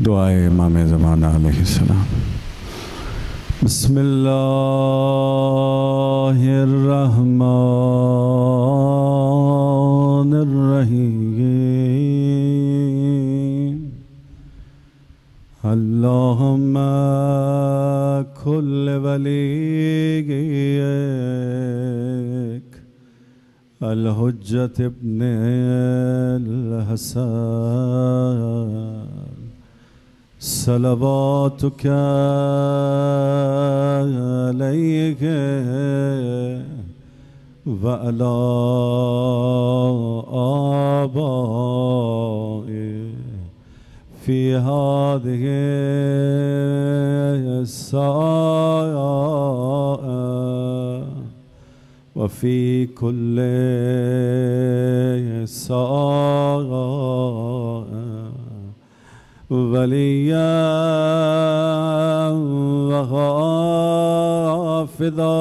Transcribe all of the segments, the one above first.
दुआए इमाम ज़माना अलैहिस्सलाम। बिस्मिल्लाहिर्रहमानिर्रहीम। अल्लाहुम्मा कुल्ल वलीय्यक अल हुज्जत इब्न अल हसन सलवातुक अलैहि व अला आबाए फी हादिहि अस्साआ व फी कुल्लि साआ वलिया व हाफिदा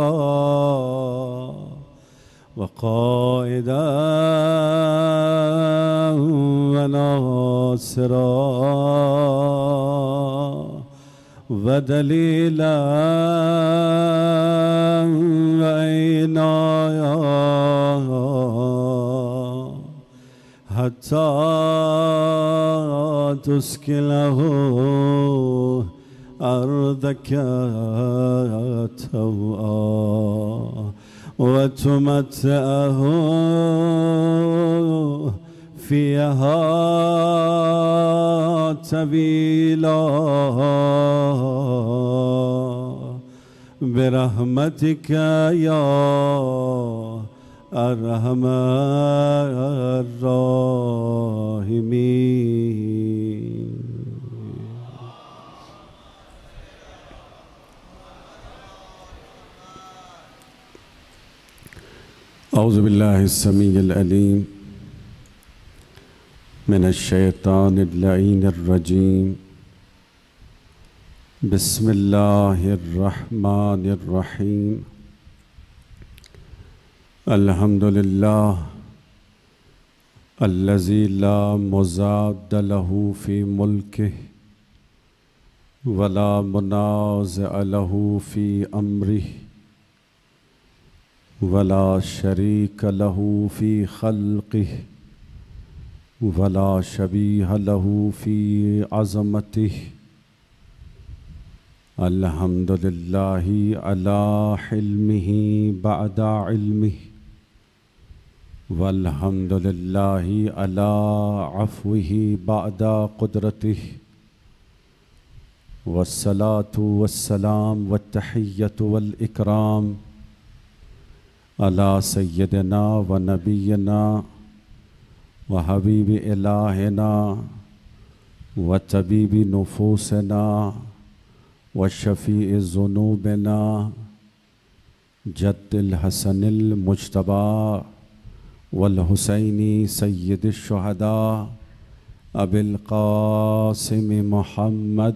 व क़ाइदा व नासिरा व दलीला व इनाया हत्ता तुस्किनहु अर्दक तौआ व तुमत्तअहु फ़ीहा तवीला बिरहमतिक या अर्हमर राहिमीन। औज़ु बिल्लाहिस समीइल अलीम मिनश शैतानिर लईनिर रजीम। बिस्मिल्लाहिर रहमानिर रहीम। अल्हम्दुलिल्लाह अल्लज़ी ला मुज़ाद लहू फ़ी मुल्किही वला मुनाज़िअ लहू फ़ी अम्रिही वला शरीक लहू फ़ी ख़ल्क़िही वला शबीह लहू फ़ी अज़मतिही। अल्हम्दुलिल्लाहि अला हिल्मिही बअदा इल्मिही वल्हम्दुलिल्लाहि अला अफ़्विही बअदा क़ुदरतिही। वस्सलातु वस्सलाम वत्तहिय्यतु वल इकराम अला सय्यदिना व नबिय्यिना व हबीबि इलाहिना व तबीबि नुफूसिना व शफ़ीइ ज़ुनूबिना जद्दिल हसनिल मुज्तबा वल हुसैनी सय्यदिश शुहदा अबिल क़ासिम मुहम्मद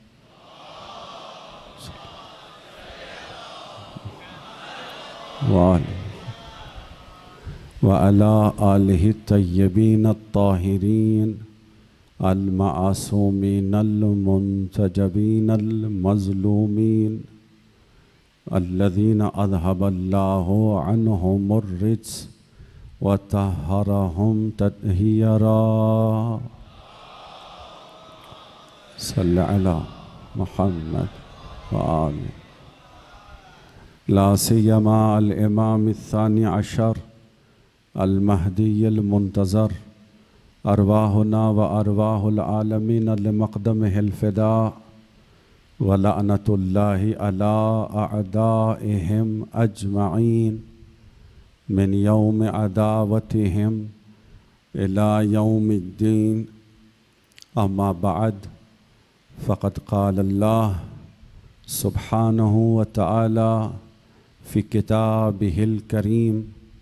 व अला आलिहि तय्यबीन अत्ताहिरीन अल-मअसूमीन अल-मुंतजबीन अल-मज़लूमीन अल्लज़ीना अज़हबल्लाहु अन्हुमुर रिज्स व तहहरहुम तत्हीरा। सल्लल्लाहु अला मुहम्मद व आलि। ला सियमा अल-इमाम अस-सानी अशर अल-महदी अल-मुंतज़र अरवाहुना व अरवाहुल आलमीन लिमक़दमिहिल फ़िदा व लअनतुल्लाहि अला अअदाइहिम अजमईन मिन यौम अदावतिहिम इला यौमिद्दीन। अम्मा बअद फ़क़द क़ाल अल्लाह सुब्हानहु व तआला फ़ी किताबिहिल करीम।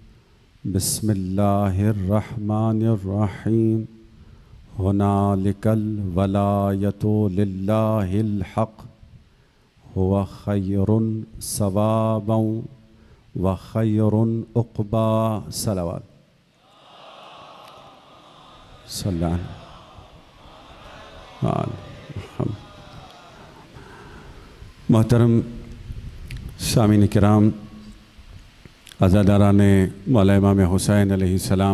बिस्मिल्लाहिर्रहमानिर्रहीम। हुनालिकल वलायतु लिल्लाहिल हक़ हुवा खैरुन सवाबन व खैरुन उक़बा। सलावत सल्लल्लाहु मोहतरम सामीन किराम, अज़ादारान मौला इमाम हुसैन अलैहिस्सलाम,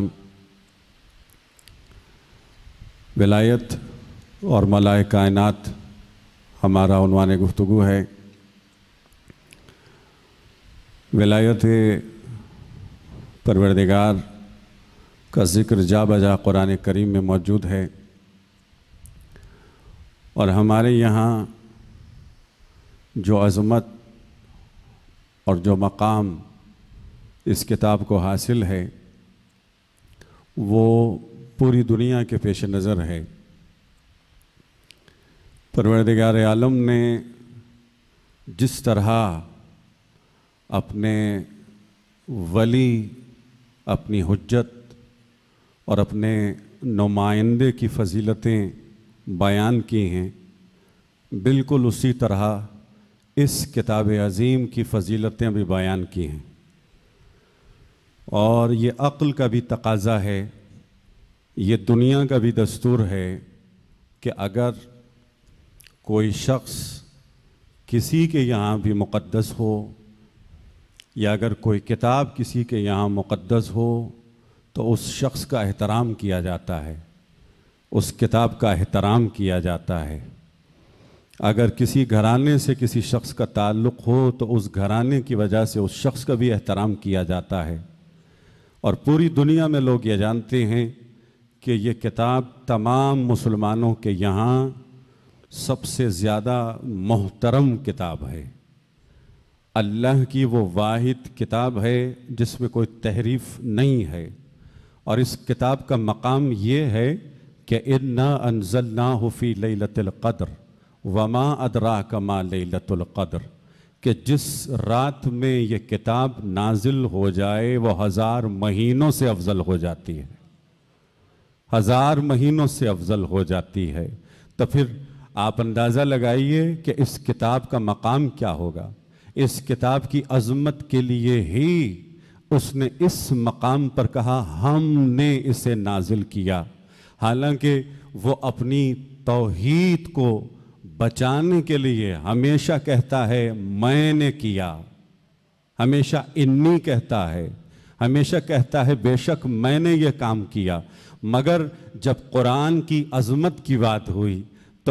विलायत और मलाए कायनात हमारा उन्वान गुफ्तगू है। विलायत परवरदिगार का ज़िक्र जा बजा कुरान करीम में मौजूद है और हमारे यहाँ जो अज़मत और जो मकाम इस किताब को हासिल है वो पूरी दुनिया के पेश नज़र है। परवरदिगार आलम ने जिस तरह अपने वली, अपनी हुज्जत और अपने नुमाइंदे की फ़जीलतें बयान की हैं, बिल्कुल उसी तरह इस किताब अज़ीम की फ़जीलतें भी बयान की हैं। और ये अक़्ल का भी तकाज़ा है, ये दुनिया का भी दस्तूर है कि अगर कोई शख्स किसी के यहाँ भी मुक़द्दस हो या अगर कोई किताब किसी के यहाँ मुक़द्दस हो तो उस शख्स का एहतराम किया जाता है, उस किताब का एहतराम किया जाता है। अगर किसी घराने से किसी शख्स का ताल्लुक़ हो तो उस घराने की वजह से उस शख्स का भी एहतराम किया जाता है। और पूरी दुनिया में लोग ये जानते हैं कि ये किताब तमाम मुसलमानों के यहाँ सबसे ज़्यादा मोहतरम किताब है। अल्लाह की वो वाहिद किताब है जिसमें कोई तहरीफ नहीं है। और इस किताब का मकाम ये है कि इन्ना अंज़लनाहु फ़ी लैलतिल क़द्र वमा अदराका मा लैलतुल क़द्र, कि जिस रात में ये किताब नाजिल हो जाए वो 1000 महीनों से अफजल हो जाती है, 1000 महीनों से अफजल हो जाती है। तो फिर आप अंदाज़ा लगाइए कि इस किताब का मकाम क्या होगा। इस किताब की अज़मत के लिए ही उसने इस मकाम पर कहा हमने इसे नाजिल किया। हालांकि वो अपनी तौहीद को बचाने के लिए हमेशा कहता है मैंने किया, हमेशा इन्नी कहता है, हमेशा कहता है बेशक मैंने ये काम किया। मगर जब कुरान की अज़मत की बात हुई तो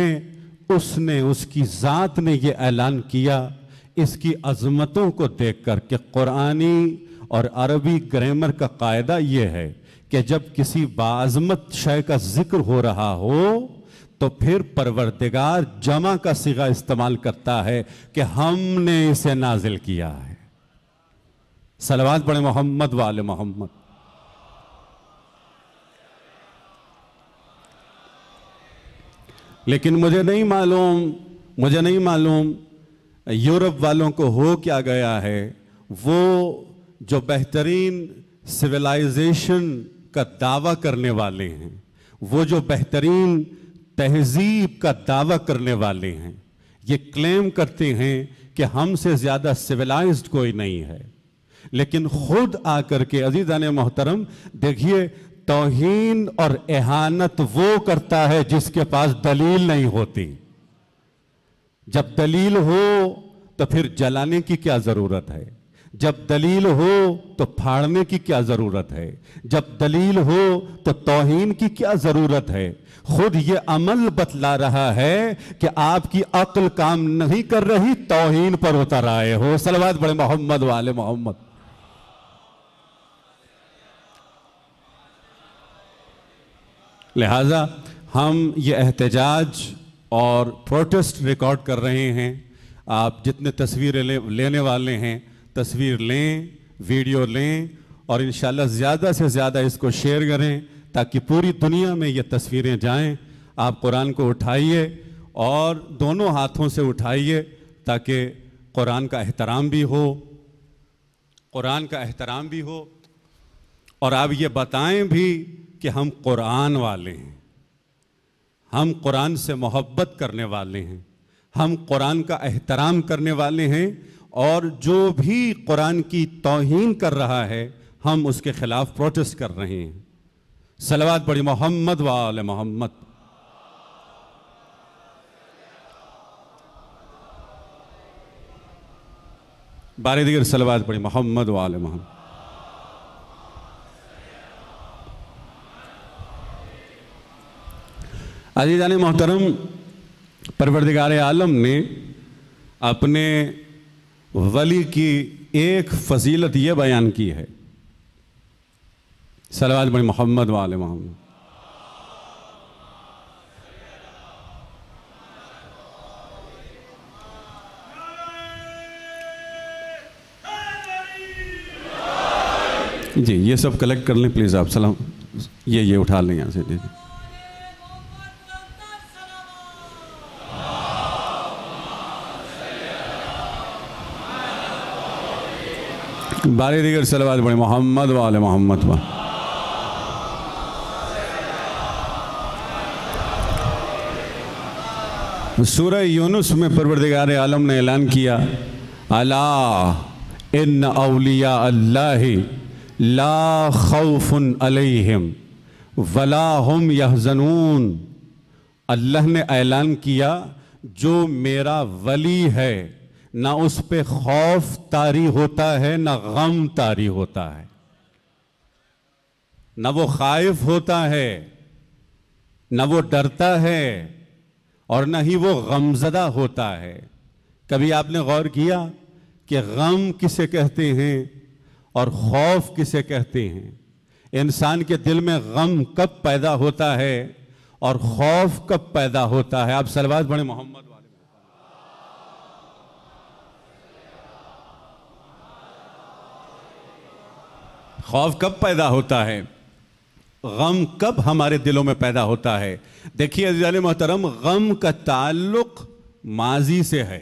उसने उसकी ज़ात ने ये ऐलान किया इसकी अज़मतों को देखकर कि कुरानी और अरबी ग्रामर का कायदा ये है कि जब किसी बाज़मत शय का ज़िक्र हो रहा हो तो फिर परवरदिगार जमा का सिगा इस्तेमाल करता है कि हमने इसे नाजिल किया है। सलवात पढ़े मोहम्मद वाले मोहम्मद। लेकिन मुझे नहीं मालूम यूरोप वालों को हो क्या गया है। वो जो बेहतरीन सिविलाइजेशन का दावा करने वाले हैं, वो जो बेहतरीन तहजीब का दावा करने वाले हैं, ये क्लेम करते हैं कि हमसे ज़्यादा सिविलाइज्ड कोई नहीं है। लेकिन खुद आकर के अजीज़ान मोहतरम देखिए, तौहीन और एहानत वो करता है जिसके पास दलील नहीं होती। जब दलील हो तो फिर जलाने की क्या ज़रूरत है, जब दलील हो तो फाड़ने की क्या ज़रूरत है, जब दलील हो तो तौहीन की क्या ज़रूरत है। खुद ये अमल बतला रहा है कि आपकी अक्ल काम नहीं कर रही, तौहीन पर उतर आए हो। सलवात बड़े मोहम्मद वाले मोहम्मद। लिहाजा हम ये एहतजाज और प्रोटेस्ट रिकॉर्ड कर रहे हैं। आप जितने तस्वीरें लेने वाले हैं तस्वीर लें, वीडियो लें और इंशाल्लाह ज़्यादा से ज़्यादा इसको शेयर करें ताकि पूरी दुनिया में ये तस्वीरें जाएं। आप कुरान को उठाइए और दोनों हाथों से उठाइए ताकि कुरान का एहतराम भी हो, कुरान का एहतराम भी हो। और आप ये बताएं भी कि हम कुरान वाले हैं, हम कुरान से मोहब्बत करने वाले हैं, हम कुरान का एहतराम करने वाले हैं और जो भी कुरान की तौहीन कर रहा है हम उसके खिलाफ प्रोटेस्ट कर रहे हैं। सलवात पढ़ी मोहम्मद वाले मोहम्मद। बारे दिगर सलवात पढ़ी मोहम्मद व आले मोहम्मद। अज़ीज़ान मोहतरम, परवरदिगार आलम ने अपने वली की एक फजीलत ये बयान की है, सलवात पढ़ी मोहम्मद व आले मोहम्मद। जी ये सब कलेक्ट कर लें प्लीज़ आप। सलाम ये उठा लें यहाँ से। जी बारे दीगर सलवात पढ़े मोहम्मद व आले मोहम्मद। सूरह यूनुस में परवरदिगार आलम ने ऐलान किया, अला इन्न औलिया अल्लाहि ला खौफुन अलैहिम वला हुम यहज़नून। अल्लाह ने ऐलान किया, जो मेरा वली है ना उस पे खौफ तारी होता है ना गम तारी होता है, ना वो खाइफ होता है ना वो डरता है और ना ही वो गमज़दा होता है। कभी आपने गौर किया कि गम किसे कहते हैं और खौफ किसे कहते हैं? इंसान के दिल में गम कब पैदा होता है और खौफ कब पैदा होता है? आप सलवात पढ़ें मोहम्मद वाले। खौफ कब पैदा होता है, गम कब हमारे दिलों में पैदा होता है? देखिए अज़ीज़ान मोहतरम, गम का ताल्लुक माजी से है।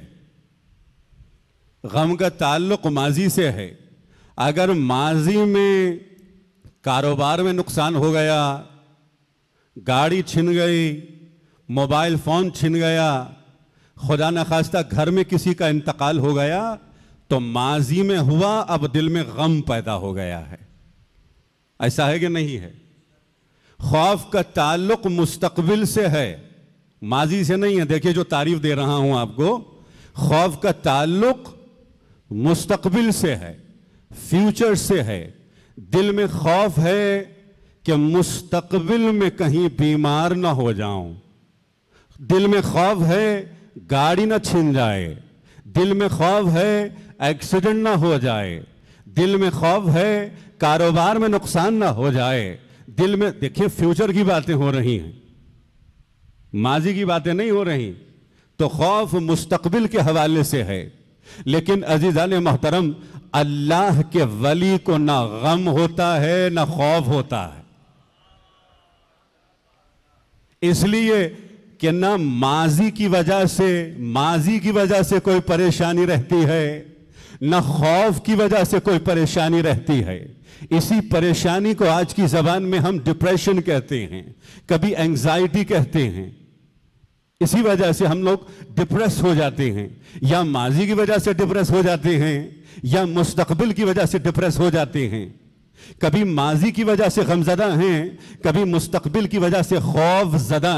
गम का ताल्लुक माजी से है। अगर माजी में कारोबार में नुकसान हो गया, गाड़ी छिन गई, मोबाइल फ़ोन छिन गया, खुदा न खास्ता घर में किसी का इंतकाल हो गया, तो माजी में हुआ, अब दिल में गम पैदा हो गया है। ऐसा है कि नहीं है? खौफ का ताल्लुक मुस्तकबिल से है, माजी से नहीं है। देखिए जो तारीफ दे रहा हूं आपको, खौफ का ताल्लुक मुस्तकबिल से है, फ्यूचर से है। दिल में खौफ है कि मुस्तकबिल में कहीं बीमार ना हो जाऊं, दिल में खौफ है गाड़ी ना छिन जाए, दिल में खौफ है एक्सीडेंट ना हो जाए, दिल में खौफ है कारोबार में नुकसान ना हो जाए। दिल में, देखिए फ्यूचर की बातें हो रही हैं, माजी की बातें नहीं हो रही। तो खौफ मुस्तकबिल के हवाले से है। लेकिन अजीज़ान मोहतरम, अल्लाह के वली को ना गम होता है ना खौफ होता है, इसलिए कि ना माजी की वजह से कोई परेशानी रहती है, ना खौफ की वजह से कोई परेशानी रहती है। इसी परेशानी को आज की ज़बान में हम डिप्रेशन कहते हैं, कभी एंजाइटी कहते हैं। इसी वजह से हम लोग डिप्रेस हो जाते हैं, या माजी की वजह से डिप्रेस हो जाते हैं या मुस्तकबिल की वजह से डिप्रेस हो जाते हैं। कभी माजी की वजह से गमज़दा हैं, कभी मुस्तकबिल की वजह से खौफज़दा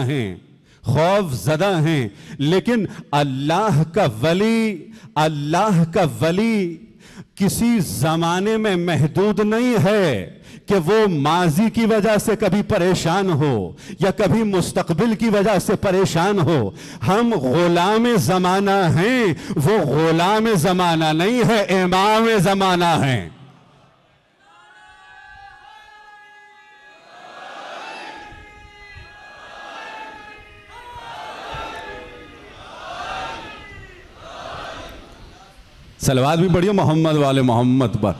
हैं। लेकिन अल्लाह का वली किसी ज़माने में महदूद नहीं है कि वो माजी की वजह से कभी परेशान हो या कभी मुस्तकबिल की वजह से परेशान हो। हम गुलाम ज़माना हैं, वो गुलाम ज़माना नहीं है, इमाम ज़माना है। सलवात भी पढ़िए मोहम्मद वाले मोहम्मद पर।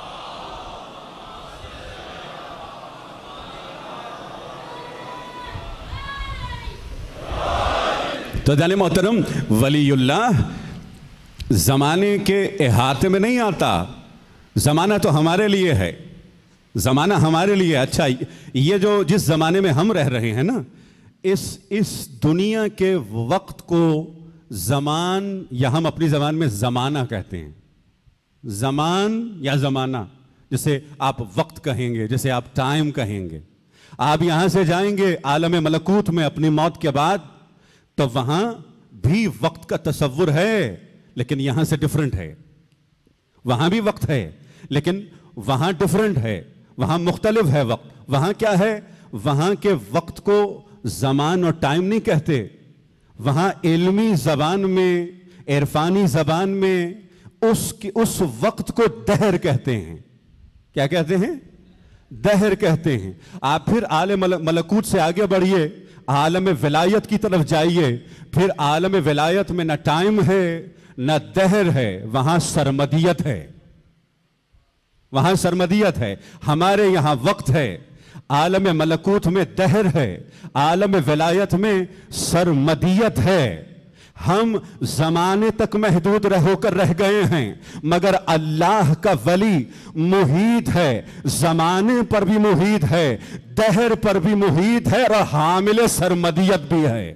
तो जाने मोहतरम, वलीउल्लाह ज़माने के इहाते में नहीं आता। ज़माना तो हमारे लिए है, ज़माना हमारे लिए। अच्छा, ये जो जिस ज़माने में हम रह रहे हैं ना, इस दुनिया के वक्त को ज़मान, या हम अपनी ज़बान में ज़माना कहते हैं। ज़मान या ज़माना, जैसे आप वक्त कहेंगे, जैसे आप टाइम कहेंगे। आप यहाँ से जाएंगे आलम मलकूत में अपनी मौत के बाद, तो वहाँ भी वक्त का तसव्वुर है, लेकिन यहाँ से डिफरेंट है। वहां भी वक्त है, लेकिन वहां डिफरेंट है, वहां मुख्तलिफ है वक्त। वहां क्या है, वहां के वक्त को जमान और टाइम नहीं कहते, वहां इल्मी जबान में, इरफानी जबान में उस वक्त को दहर कहते हैं। क्या कहते हैं? दहर कहते हैं। आप फिर आलम मलकूत से आगे बढ़िए, आलम विलायत की तरफ जाइए, फिर आलम विलायत में न टाइम है न दहर है, वहां सरमदियत है, वहां सरमदियत है। हमारे यहां वक्त है, आलम मलकूत में दहर है, आलम विलायत में सरमदियत है। हम जमाने तक महदूद होकर रह गए हैं, मगर अल्लाह का वली मुहीत है, जमाने पर भी मुहीत है, दहर पर भी मुहीत है और हामिल सरमदियत भी है।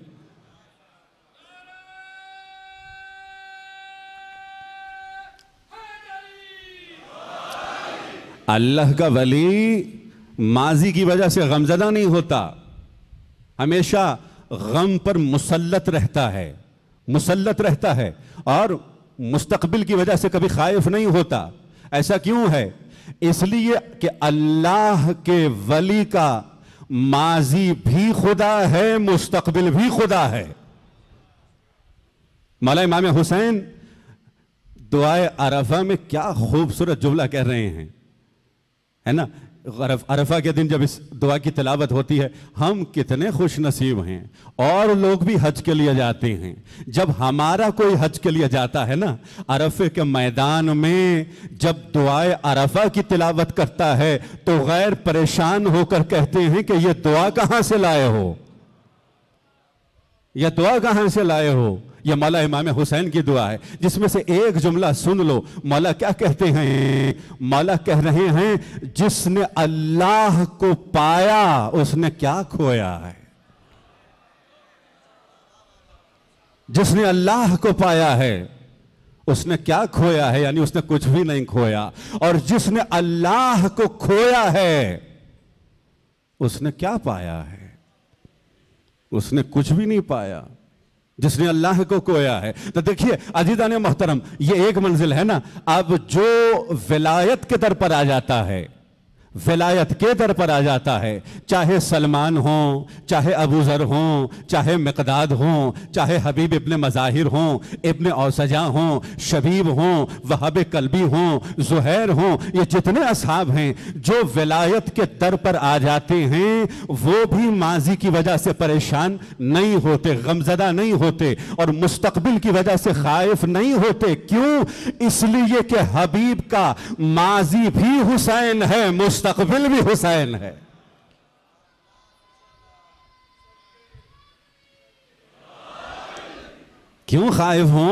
अल्लाह का वली माजी की वजह से गमजदा नहीं होता, हमेशा गम पर मुसल्लत रहता है, मुसल्लत रहता है, और मुस्तकबिल की वजह से कभी खाइफ नहीं होता। ऐसा क्यों है? इसलिए कि अल्लाह के वली का माजी भी खुदा है, मुस्तकबिल भी खुदा है। मौला इमाम हुसैन दुआए अरफा में क्या खूबसूरत जुमला कह रहे हैं, है ना? अरफा के दिन जब इस दुआ की तिलावत होती है, हम कितने खुश नसीब हैं। और लोग भी हज के लिए जाते हैं, जब हमारा कोई हज के लिए जाता है ना, अरफे के मैदान में जब दुआए अरफा की तिलावत करता है तो गैर परेशान होकर कहते हैं कि ये दुआ कहां से लाए हो, यह दुआ कहां से लाए हो। यह मौला इमाम हुसैन की दुआ है, जिसमें से एक जुमला सुन लो। मौला क्या कहते हैं? मौला कह रहे हैं, जिसने अल्लाह को पाया उसने क्या खोया है। जिसने अल्लाह को पाया है उसने क्या खोया है, यानी उसने कुछ भी नहीं खोया। और जिसने अल्लाह को खोया है उसने क्या पाया है? उसने कुछ भी नहीं पाया, जिसने अल्लाह को खोया है। तो देखिए अजीज़ान मोहतरम, ये एक मंजिल है ना। अब जो विलायत के दर पर आ जाता है, विलायत के दर पर आ जाता है, चाहे सलमान हो, चाहे अबू ज़र हो, चाहे मिक़दाद हो, चाहे हबीब इब्ने मज़ाहिर हो, इब्ने औसजा हो, शबीब हो, वहाब कल्बी हो, ज़ुहैर हो, ये जितने असहाब हैं जो विलायत के दर पर आ जाते हैं, वो भी माजी की वजह से परेशान नहीं होते, गमज़दा नहीं होते, और मुस्तकबिल की वजह से खाइफ नहीं होते। क्यों? इसलिए कि हबीब का माजी भी हुसैन है, मुस्तकबिल भी हुसैन है। क्यों खाइफ हो,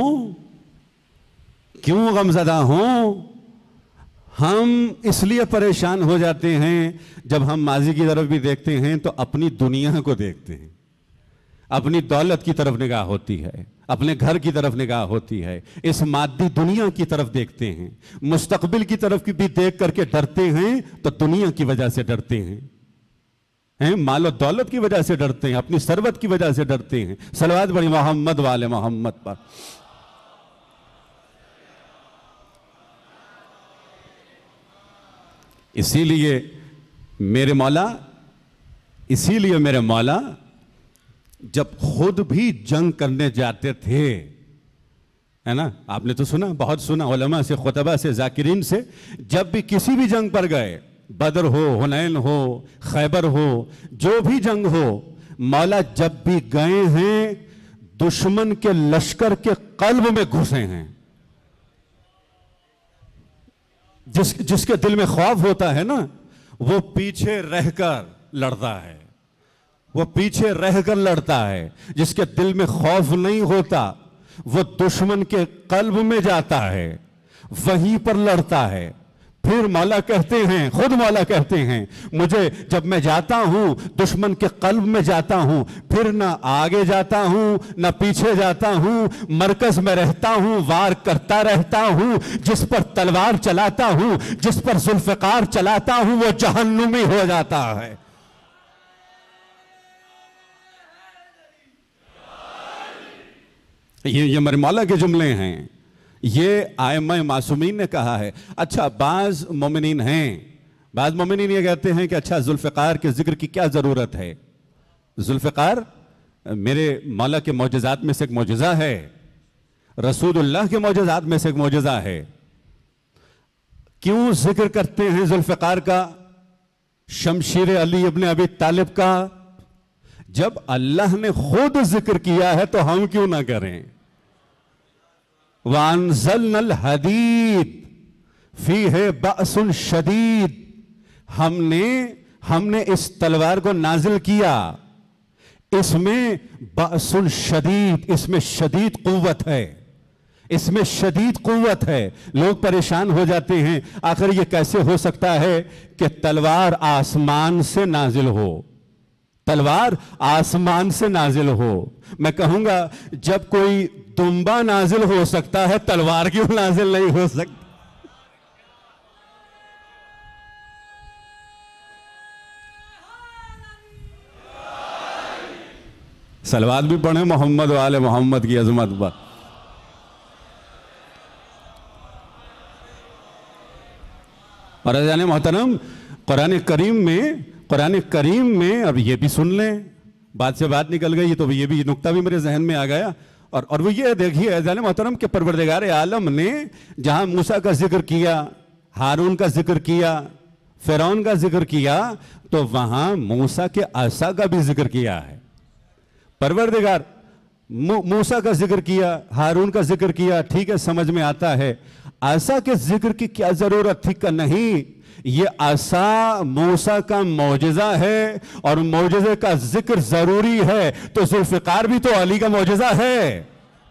क्यों गमज़दा हो? हम इसलिए परेशान हो जाते हैं जब हम माजी की तरफ भी देखते हैं तो अपनी दुनिया को देखते हैं, अपनी दौलत की तरफ निगाह होती है, अपने घर की तरफ निगाह होती है, इस मादी दुनिया की तरफ देखते हैं। मुस्तकबिल की तरफ की भी देख करके डरते हैं तो दुनिया की वजह से डरते हैं, मालो दौलत की वजह से डरते हैं, अपनी सरवत की वजह से डरते हैं। सलवात बड़ी मोहम्मद वाले मोहम्मद पर। इसीलिए मेरे मौला जब खुद भी जंग करने जाते थे, है ना, आपने तो सुना, बहुत सुना उलमा से, खुतबा से, जाकिरीन से, जब भी किसी भी जंग पर गए, बदर हो, हुनैन हो, खैबर हो, जो भी जंग हो, मौला जब भी गए हैं दुश्मन के लश्कर के कल्ब में घुसे हैं। जिसके दिल में खौफ होता है ना, वो पीछे रहकर लड़ता है, वो पीछे रहकर लड़ता है। जिसके दिल में खौफ नहीं होता वो दुश्मन के कल्ब में जाता है, वहीं पर लड़ता है। फिर मौला कहते हैं, खुद मौला कहते हैं, मुझे जब मैं जाता हूं दुश्मन के कल्ब में जाता हूं, फिर ना आगे जाता हूं ना पीछे जाता हूं, मरकज में रहता हूं, वार करता रहता हूं। जिस पर तलवार चलाता हूं, जिस पर जुल्फ़िकार चलाता हूं, वो जहन्नुमी हो जाता है। ये मेरे मौला के जुमले हैं, ये आइम्मा मासूमीन ने कहा है। अच्छा, बाज मोमिनीन हैं, बाज मोमिनीन ये कहते हैं कि अच्छा जुल्फ़िकार के जिक्र की क्या ज़रूरत है। जुल्फ़िकार मेरे मौला के मौजज़ात में से एक मौजज़ा है, रसूलुल्लाह के मौजज़ात में से एक मौजज़ा है। क्यों जिक्र करते हैं जुल्फ़िकार का, शमशीर अली इब्न अबी तालिब का? जब अल्लाह ने खुद जिक्र किया है तो हम क्यों ना करें। वांज़लनल हदीद फीहे बअसुन शदीद, हमने इस तलवार को नाजिल किया, इसमें बअसुन शदीद, इसमें शदीद कुव्वत है, इसमें शदीद कुव्वत है। लोग परेशान हो जाते हैं, आखिर ये कैसे हो सकता है कि तलवार आसमान से नाजिल हो, तलवार आसमान से नाजिल हो। मैं कहूंगा जब कोई दुम्बा नाजिल हो सकता है, तलवार क्यों नाजिल नहीं हो सकती। सलवात भी पढ़े मोहम्मद वाले मोहम्मद की अजमत पर। और अज़ान मोहतरम, कुरान करीम में अब ये भी सुन लें, बात से बात निकल गई तो ये भी नुक्ता भी मेरे जहन में आ गया। और वो ये देखिए अज़ान मोहतरम के परवरदिगार आलम ने जहां मूसा का जिक्र किया, हारून का जिक्र किया, फिरौन का जिक्र किया, तो वहां मूसा के आसा का भी जिक्र किया है। परवरदिगार मूसा का जिक्र किया, हारून का जिक्र किया, ठीक है, समझ में आता है। आसा के जिक्र की क्या जरूरत थी का नहीं, ये आसा मूसा का मौजज़ा है और मौजज़े का जिक्र जरूरी है, तो जुल्फ़िकार भी तो अली का मौजज़ा है,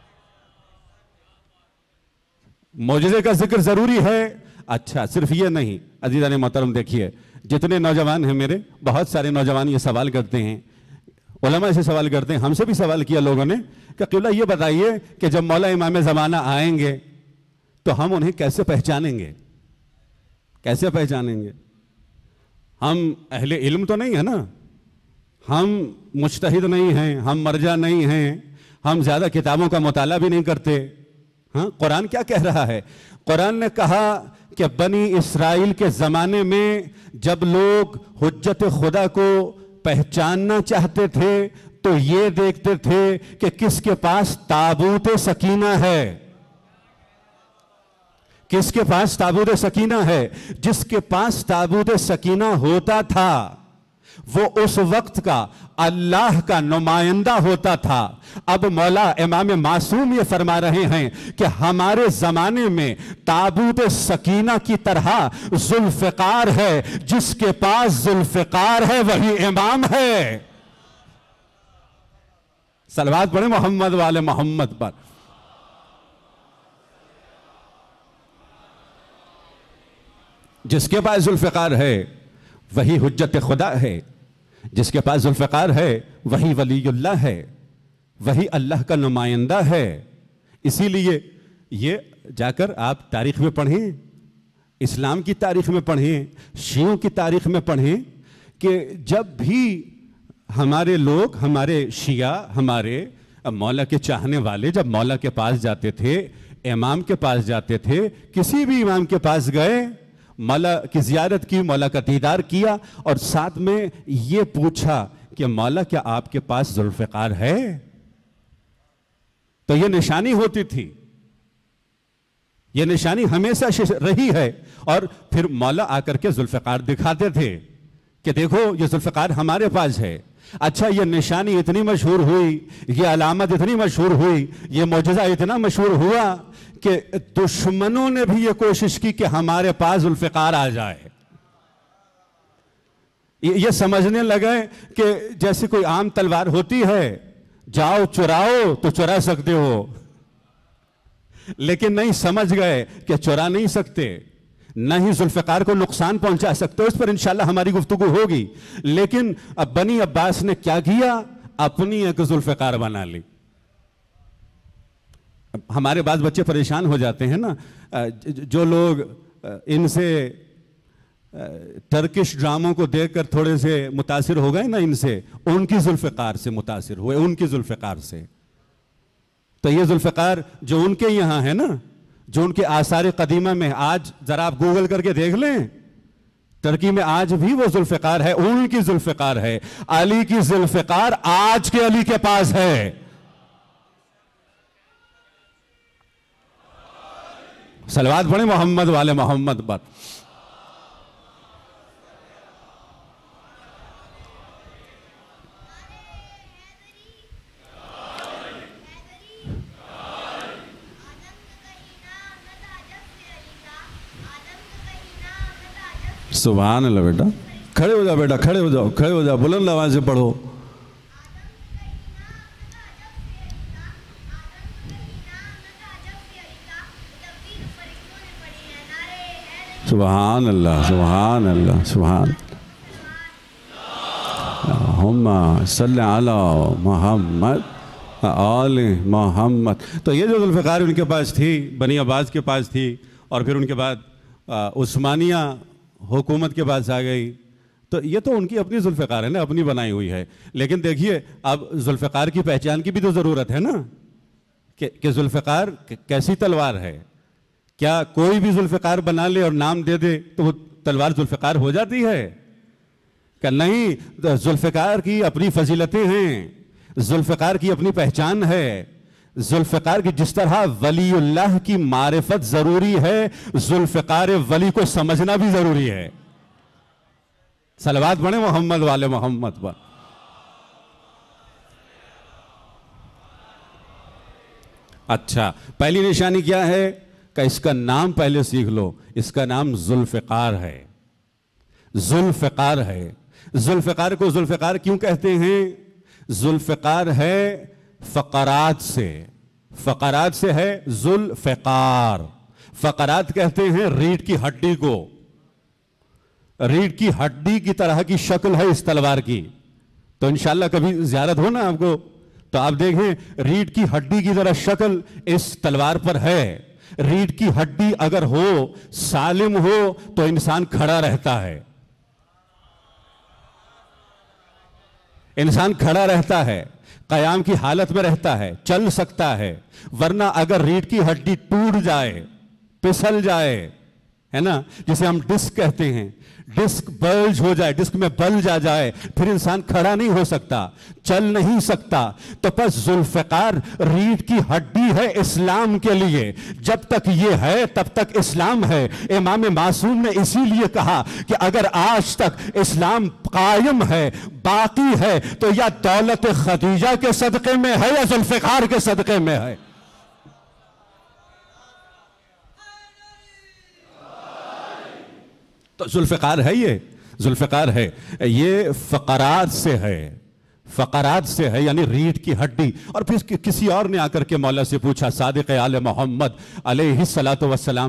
मौजज़े का जिक्र जरूरी है। अच्छा, सिर्फ ये नहीं अज़ीज़ान मोहतरम, देखिए जितने नौजवान हैं मेरे, बहुत सारे नौजवान ये सवाल करते हैं, उलमा से सवाल करते हैं, हमसे भी सवाल किया लोगों ने कि क़िबला ये बताइए कि जब मौला इमाम ज़माना आएंगे तो हम उन्हें कैसे पहचानेंगे, कैसे पहचानेंगे। हम अहले इल्म तो नहीं है ना, हम मुज्तहिद नहीं हैं, हम मरजा नहीं हैं, हम ज़्यादा किताबों का मुताला भी नहीं करते। हाँ, कुरान क्या कह रहा है? कुरान ने कहा कि बनी इस्राइल के ज़माने में जब लोग हुज्जत खुदा को पहचानना चाहते थे तो ये देखते थे कि किसके पास ताबूत सकीना है, किसके पास ताबूत सकीना है। जिसके पास ताबूत सकीना होता था वो उस वक्त का अल्लाह का नुमाइंदा होता था। अब मौला इमाम मासूम ये फरमा रहे हैं कि हमारे जमाने में ताबूत सकीना की तरह जुल्फ़िकार है, जिसके पास जुल्फ़िकार है वही इमाम है। सलवात पढ़े मोहम्मद वाले मोहम्मद पर। जिसके पास जुल्फ़िकार है वही हुज्जत खुदा है, जिसके पास जुल्फ़िकार है वही वलीयुल्लाह है, वही अल्लाह का नुमाइंदा है। इसीलिए ये जाकर आप तारीख़ में पढ़ें, इस्लाम की तारीख़ में पढ़ें, शियों की तारीख़ में पढ़ें कि जब भी हमारे लोग, हमारे शिया, हमारे मौला के चाहने वाले जब मौला के पास जाते थे, इमाम के पास जाते थे, किसी भी इमाम के पास गए, मौला की ज़ियारत की, मौला का दीदार किया और साथ में ये पूछा कि मौला क्या आपके पास जुल्फ़िकार है, तो ये निशानी होती थी, ये निशानी हमेशा रही है। और फिर मौला आकर के जुल्फ़िकार दिखाते थे कि देखो ये जुल्फ़िकार हमारे पास है। अच्छा, ये निशानी इतनी मशहूर हुई, ये अलामत इतनी मशहूर हुई, ये मौजज़ा इतना मशहूर हुआ कि दुश्मनों ने भी ये कोशिश की कि हमारे पास जुल्फ़िकार आ जाए। ये समझने लगे कि जैसे कोई आम तलवार होती है, जाओ चुराओ तो चुरा सकते हो, लेकिन नहीं, समझ गए कि चुरा नहीं सकते, न ही जुल्फ़िकार को नुकसान पहुंचा सकते हो। इस पर इंशाल्लाह हमारी गुफ्तगू होगी। लेकिन अब बनी अब्बास ने क्या किया, अपनी एक जुल्फ़िकार बना ली। हमारे बाज बच्चे परेशान हो जाते हैं ना, जो लोग इनसे टर्किश ड्रामों को देखकर थोड़े से मुतासिर हो गए ना, इनसे, उनकी जुल्फ़िकार से मुतासिर हुए, उनकी जुल्फ़िकार से। तो ये जुल्फ़िकार जो उनके यहाँ है ना, जो उनके आसार कदीमा में आज जरा आप गूगल करके देख लें, टर्की में आज भी वो जुल्फ़िकार है, उनकी जुल्फ़िकार है। अली की जुल्फ़िकार आज के अली के पास है। सलवात पढ़े मोहम्मद वाले मोहम्मद पर। सुभान अल्लाह। बेटा खड़े हो जाओ, बेटा खड़े हो जाओ, खड़े हो जाओ, बुलंद आवाज से पढ़ो। सुभान अल्लाह, सुभान अल्लाह, सुभान। अल्लाहुम्मा सल्ली अला मोहम्मद आले मोहम्मद। तो ये जो जुल्फ़िकार उनके पास थी, बनी अब्बास के पास थी, और फिर उनके बाद उस्मानिया हुकूमत के पास आ गई। तो ये तो उनकी अपनी जुल्फ़िकार है ना, अपनी बनाई हुई है। लेकिन देखिए, अब जुल्फ़िकार की पहचान की भी तो ज़रूरत है ना, कि जुल्फ़िकार कैसी तलवार है। क्या कोई भी जुल्फ़िकार बना ले और नाम दे दे तो वो तलवार जुल्फ़िकार हो जाती है? क्या नहीं, जुल्फ़िकार की अपनी फजीलतें हैं, जुल्फ़िकार की अपनी पहचान है। जुल्फ़िकार की जिस तरह वलीउल्लाह की मारिफत जरूरी है, जुल्फ़िकार वली को समझना भी जरूरी है। सलवात पढ़े मोहम्मद वाले मोहम्मद पर। अच्छा, पहली निशानी क्या है कि इसका नाम पहले सीख लो। इसका नाम जुल्फ़िकार है, जुल्फ़िकार है। जुल्फ़िकार को जुल्फ़िकार क्यों कहते हैं? जुल्फ़िकार है फ़क़रात से, फ़क़रात से है जुल्फ़िकार। फ़क़रात कहते हैं रीढ़ की हड्डी को। रीढ़ की हड्डी की तरह की शक्ल है इस तलवार की। तो इंशाल्लाह कभी ज़ियारत हो ना आपको, तो आप देखें रीढ़ की हड्डी की तरह शक्ल इस तलवार पर है। रीढ़ की हड्डी अगर हो, सालिम हो, तो इंसान खड़ा रहता है, इंसान खड़ा रहता है, कयाम की हालत में रहता है, चल सकता है। वरना अगर रीढ़ की हड्डी टूट जाए, फिसल जाए, है ना, जिसे हम डिस्क कहते हैं, डिस्क बल्ज हो जाए, डिस्क में बल्ज आ जाए, फिर इंसान खड़ा नहीं हो सकता, चल नहीं सकता। तो बस जुल्फ़िकार रीढ़ की हड्डी है इस्लाम के लिए। जब तक ये है तब तक इस्लाम है। इमाम मासूम ने इसीलिए कहा कि अगर आज तक इस्लाम कायम है, बाकी है, तो या दौलत खदीजा के सदक़े में है या जुल्फ़िकार के सदक़े में है। तो जुल्फ़िकार है, ये जुल्फ़िकार है, ये फ़क़रात से है, फ़क़रात से है, यानी रीढ़ की हड्डी। और फिर किसी और ने आकर के मौला से पूछा, सादिक़ आले मोहम्मद अलैहिस्सलातु वस्सलाम,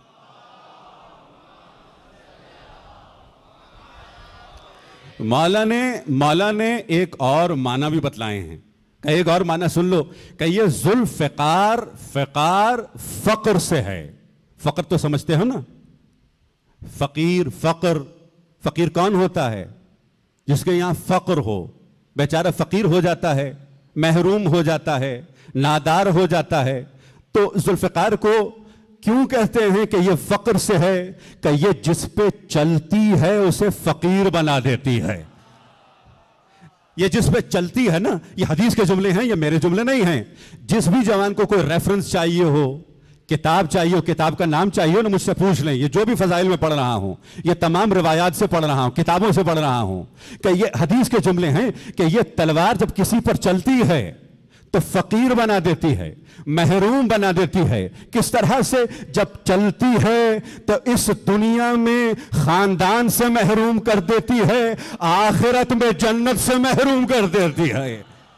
मौला ने एक और माना भी बतलाए हैं। एक और माना सुन लो कि ये जुल्फ़िकार फ़िकार फ़क्र से है। फ़क्र तो समझते हो ना, फ़कीर, फ़क्र। फ़कीर कौन होता है? जिसके यहाँ फ़क्र हो, बेचारा फ़कीर हो जाता है, महरूम हो जाता है, नादार हो जाता है। तो जुल्फ़िकार को क्यों कहते हैं कि ये फ़क्र से है? कि ये जिस पे चलती है उसे फ़कीर बना देती है। ये जिस पे चलती है ना, ये हदीस के जुमले हैं, ये मेरे जुमले नहीं हैं। जिस भी जवान को कोई रेफरेंस चाहिए हो, किताब चाहिए हो, किताब का नाम चाहिए हो ना, मुझसे पूछ लें। ये जो भी फजाइल में पढ़ रहा हूं, ये तमाम रिवायात से पढ़ रहा हूं, किताबों से पढ़ रहा हूं, कि ये हदीस के जुमले हैं कि ये तलवार जब किसी पर चलती है तो फकीर बना देती है, महरूम बना देती है। किस तरह से? जब चलती है तो इस दुनिया में खानदान से महरूम कर देती है, आखिरत में जन्नत से महरूम कर देती है।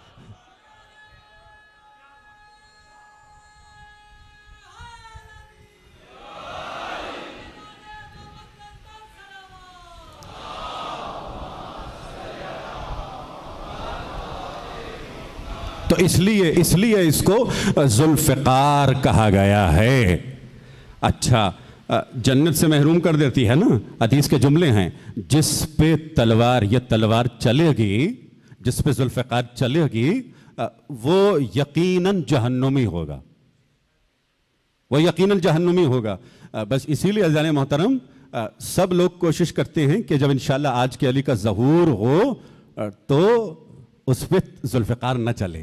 तो इसलिए इसको जुल्फ़िकार कहा गया है। अच्छा, जन्नत से महरूम कर देती है ना, हदीस के जुमले हैं। जिस पे तलवार, ये तलवार चलेगी, जिस पे जुल्फ़िकार चलेगी, वो यकीनन जहन्नुमी होगा। वो यकीनन जहन्नुमी होगा। बस इसीलिए अज़ान मोहतरम सब लोग कोशिश करते हैं कि जब इंशाअल्लाह आज के अली का ज़हूर हो तो उस पर जुल्फ़िकार न चले,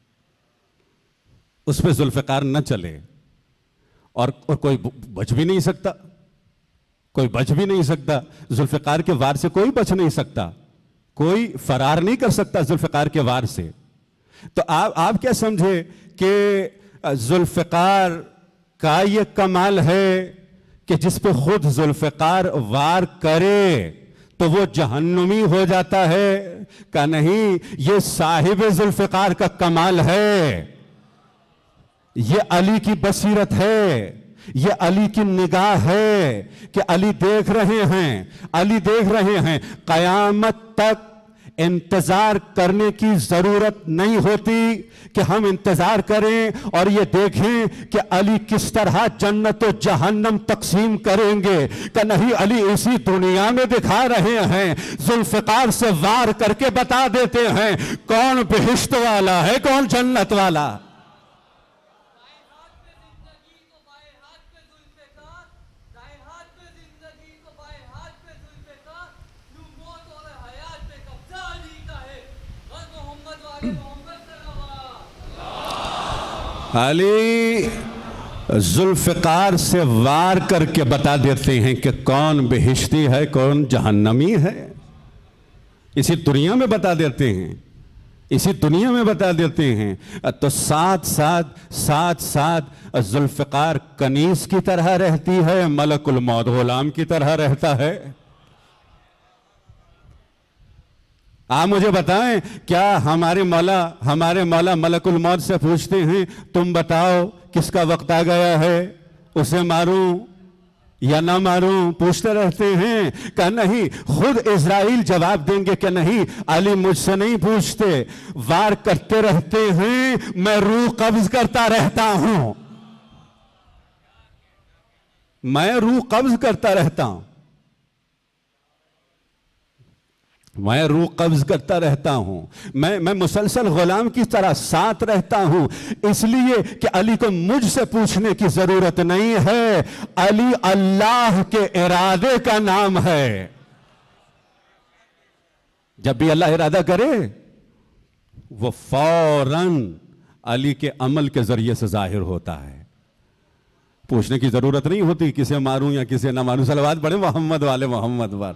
उस पर जुल्फ़िकार न चले। और कोई बच भी नहीं सकता, कोई बच भी नहीं सकता। जुल्फ़िकार के वार से कोई बच नहीं सकता, कोई फरार नहीं कर सकता जुल्फ़िकार के वार से। तो आप क्या समझे कि जुल्फ़िकार का ये कमाल है कि जिस पे खुद जुल्फ़िकार वार करे तो वो जहन्नुमी हो जाता है? का नहीं, ये साहिब जुल्फ़िकार का कमाल है, ये अली की बसीरत है, ये अली की निगाह है कि अली देख रहे हैं, अली देख रहे हैं। क़यामत तक इंतजार करने की जरूरत नहीं होती कि हम इंतजार करें और ये देखें कि अली किस तरह जन्नत और जहन्नम तकसीम करेंगे। कि नहीं, अली इसी दुनिया में दिखा रहे हैं, जुल्फ़िकार से वार करके बता देते हैं कौन बेहिश्त वाला है, कौन जन्नत वाला। अली जुल्फ़िकार से वार करके बता देते हैं कि कौन बेहिश्ती है, कौन जहन्नमी है। इसी दुनिया में बता देते हैं, इसी दुनिया में बता देते हैं। तो साथ साथ जुल्फ़िकार कनीज़ की तरह रहती है, मलकुल मौत गुलाम की तरह रहता है। आप मुझे बताएं, क्या हमारे मौला मलकुल मौत से पूछते हैं तुम बताओ किसका वक्त आ गया है, उसे मारूं या ना मारूं? पूछते रहते हैं। क्या नहीं, खुद इज़राइल जवाब देंगे कि नहीं, अली मुझसे नहीं पूछते, वार करते रहते हैं, मैं रूह कब्ज करता रहता हूं, मैं रूह कब्ज करता रहता हूं, मैं रूह कब्ज करता रहता हूं, मैं मुसलसल गुलाम की तरह साथ रहता हूं। इसलिए कि अली को मुझसे पूछने की जरूरत नहीं है, अली अल्लाह के इरादे का नाम है। जब भी अल्लाह इरादा करे वो फौरन अली के अमल के जरिए से जाहिर होता है। पूछने की जरूरत नहीं होती किसे मारूं या किसे ना मारूं। सलवात पढ़े मोहम्मद वाले मोहम्मद वाले।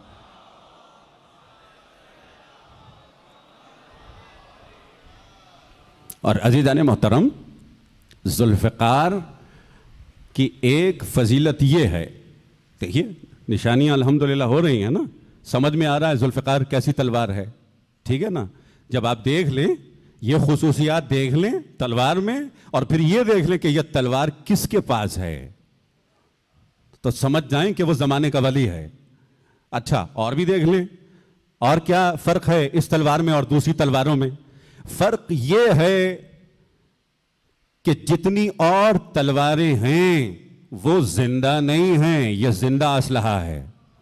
और अज़ीज़ान मोहतरम, जुल्फ़िकार की एक फ़जीलत ये है, देखिए निशानियाँ अल्हम्दुलिल्लाह हो रही हैं ना, समझ में आ रहा है जुल्फ़िकार कैसी तलवार है, ठीक है ना। जब आप देख लें, ये खुसूसियात देख लें तलवार में, और फिर ये देख लें कि यह तलवार किसके पास है, तो समझ जाएं कि वो ज़माने का वली है। अच्छा, और भी देख लें, और क्या फ़र्क है इस तलवार में और दूसरी तलवारों में? फर्क यह है कि जितनी और तलवारें हैं वो जिंदा नहीं हैं, यह जिंदा असलहा है,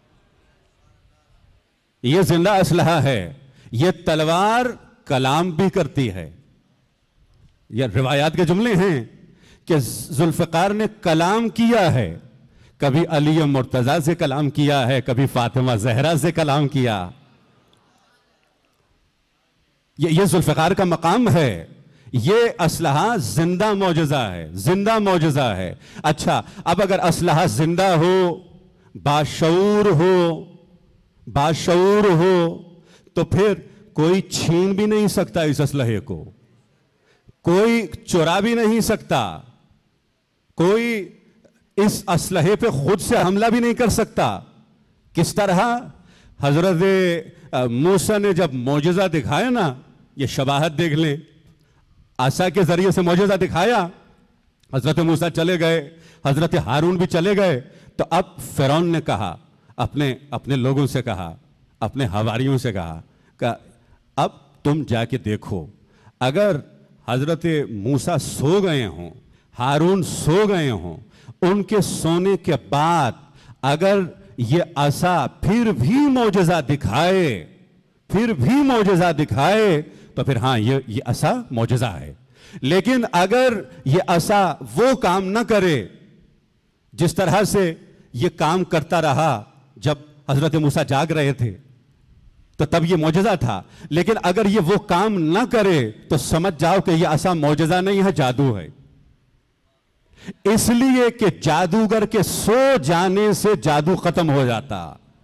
यह जिंदा असलहा है। यह तलवार कलाम भी करती है। यह रिवायात के जुमले हैं कि जुल्फ़िकार ने कलाम किया है, कभी अली मुर्तज़ा से कलाम किया है, कभी फातिमा ज़हरा से कलाम किया। ये जुल्फ़िकार का मकाम है, ये असलहा जिंदा मौजज़ा है, जिंदा मौजज़ा है। अच्छा, अब अगर असलहा जिंदा हो, बाशऊर हो, बाशऊर हो, तो फिर कोई छीन भी नहीं सकता इस असलहे को, कोई चुरा भी नहीं सकता, कोई इस असलहे पे खुद से हमला भी नहीं कर सकता। किस तरह हजरत मूसा ने जब मौजज़ा दिखाया ना, ये शबाहत देख लें, आसा के जरिए से मौजज़ा दिखाया, हजरत मूसा चले गए, हजरत हारून भी चले गए, तो अब फ़िरौन ने कहा, अपने लोगों से कहा, अपने हवारियों से कहा कि अब तुम जाके देखो, अगर हजरत मूसा सो गए हों, हारून सो गए हों, उनके सोने के बाद अगर ये आसा फिर भी मौजज़ा दिखाए, फिर भी मौजज़ा दिखाए, तो फिर हाँ, ये आसा मौजज़ा है। लेकिन अगर ये आसा वो काम न करे जिस तरह से यह काम करता रहा जब हजरत मूसा जाग रहे थे तो तब यह मौजज़ा था, लेकिन अगर यह वो काम ना करे तो समझ जाओ कि यह ऐसा मौजज़ा नहीं है, जादू है। इसलिए कि जादूगर के सो जाने से जादू खत्म हो जाता,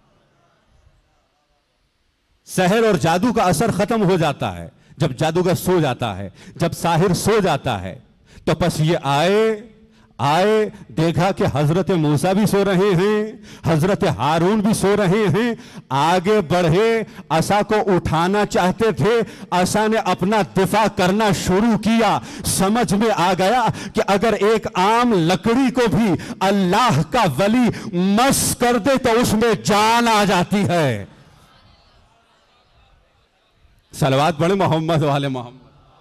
सहर और जादू का असर खत्म हो जाता है जब जादूगर सो जाता है, जब साहिर सो जाता है। तो बस ये आए देखा कि हजरत मूसा भी सो रहे हैं, हजरत हारून भी सो रहे हैं, आगे बढ़े, असा को उठाना चाहते थे, असा ने अपना दिफा करना शुरू किया। समझ में आ गया कि अगर एक आम लकड़ी को भी अल्लाह का वली मस कर दे तो उसमें जान आ जाती है। सलवात पढ़े मोहम्मद वाले मोहम्मद।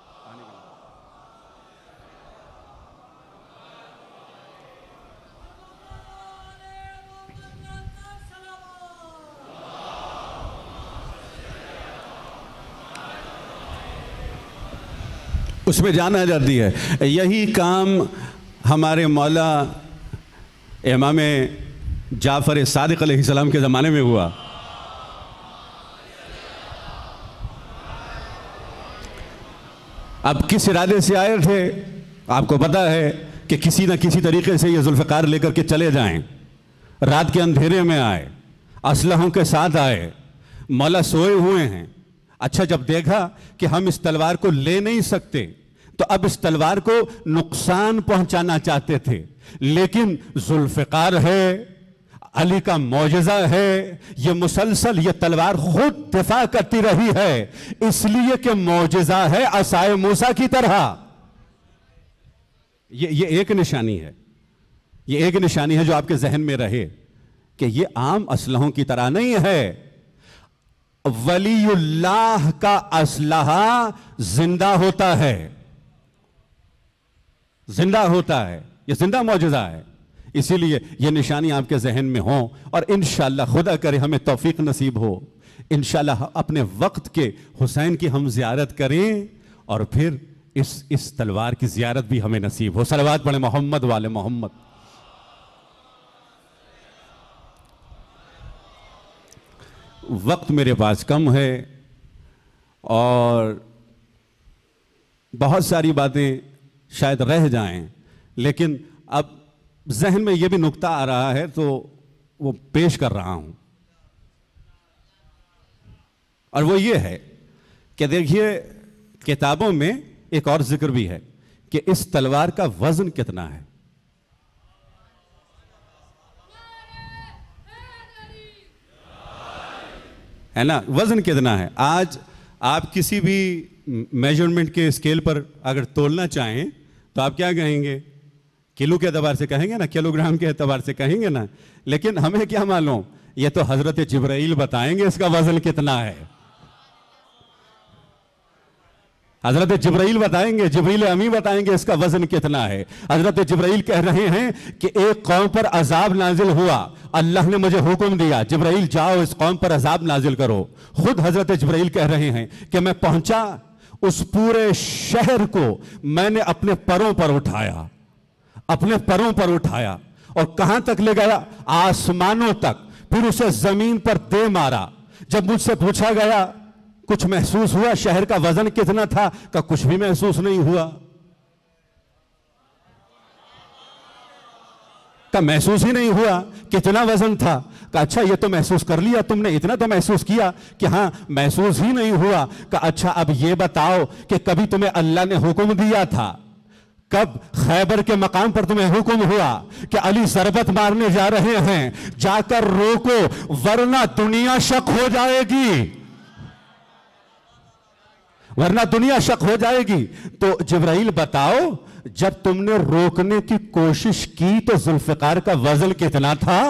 उसमें जान आ जाती है। यही काम हमारे मौला इमाम जाफर सादिक अलैहिस्सलाम के ज़माने में हुआ। अब किस इरादे से आए थे आपको पता है कि किसी न किसी तरीके से ये जुल्फ़िकार लेकर के चले जाएं। रात के अंधेरे में आए, असलहों के साथ आए, मौला सोए हुए हैं। अच्छा, जब देखा कि हम इस तलवार को ले नहीं सकते तो अब इस तलवार को नुकसान पहुंचाना चाहते थे, लेकिन जुल्फ़िकार है, अली का मौजज़ा है, ये मुसलसल ये तलवार खुद दिफा करती रही है, इसलिए कि मौजज़ा है असाए मूसा की तरह। ये एक निशानी है, ये एक निशानी है जो आपके जहन में रहे कि ये आम असलहों की तरह नहीं है। वलीउल्लाह का असलहा जिंदा होता है, जिंदा होता है, ये जिंदा मौजज़ा है। इसीलिए ये निशानी आपके जहन में हो और इंशाअल्लाह खुदा करे हमें तौफीक नसीब हो, इंशाअल्लाह अपने वक्त के हुसैन की हम ज़ियारत करें और फिर इस तलवार की ज़ियारत भी हमें नसीब हो। सलवात पढ़े मोहम्मद वाले मोहम्मद। वक्त मेरे पास कम है और बहुत सारी बातें शायद रह जाएं, लेकिन अब जहन में यह भी नुक्ता आ रहा है तो वो पेश कर रहा हूं। और वो ये है कि देखिए, किताबों में एक और जिक्र भी है कि इस तलवार का वजन कितना है ना, वजन कितना है। आज आप किसी भी मेजरमेंट के स्केल पर अगर तोलना चाहें तो आप क्या कहेंगे, किलो के एतबार से कहेंगे ना, किलोग्राम के एतबार से कहेंगे ना, लेकिन हमें क्या मालूम, ये तो हजरत जिब्राइल बताएंगे इसका वजन कितना है। हजरत जिब्राइल बताएंगे, जिब्रील अमी बताएंगे इसका वजन कितना है। हजरत जिब्राइल कह रहे हैं कि एक कौम पर अजाब नाजिल हुआ, अल्लाह ने मुझे हुक्म दिया जिब्राइल जाओ इस कौम पर अजाब नाजिल करो। खुद हजरत जिब्राइल कह रहे हैं कि मैं पहुंचा, उस पूरे शहर को मैंने अपने पैरों पर उठाया, अपने पैरों पर उठाया और कहां तक ले गया, आसमानों तक, फिर उसे जमीन पर दे मारा। जब मुझसे पूछा गया कुछ महसूस हुआ, शहर का वजन कितना था, का कुछ भी महसूस नहीं हुआ, का महसूस ही नहीं हुआ। कितना वजन था, का अच्छा ये तो महसूस कर लिया तुमने, इतना तो महसूस किया, कि हां महसूस ही नहीं हुआ। का अच्छा अब ये बताओ कि कभी तुम्हें अल्लाह ने हुक्म दिया था, कब खैबर के मकाम पर तुम्हें हुक्म हुआ कि अली ज़रबत मारने जा रहे हैं, जाकर रोको वरना दुनिया शक हो जाएगी, वरना दुनिया शक हो जाएगी। तो जिब्राइल बताओ, जब तुमने रोकने की कोशिश की तो जुल्फ़िकार का वजन कितना था।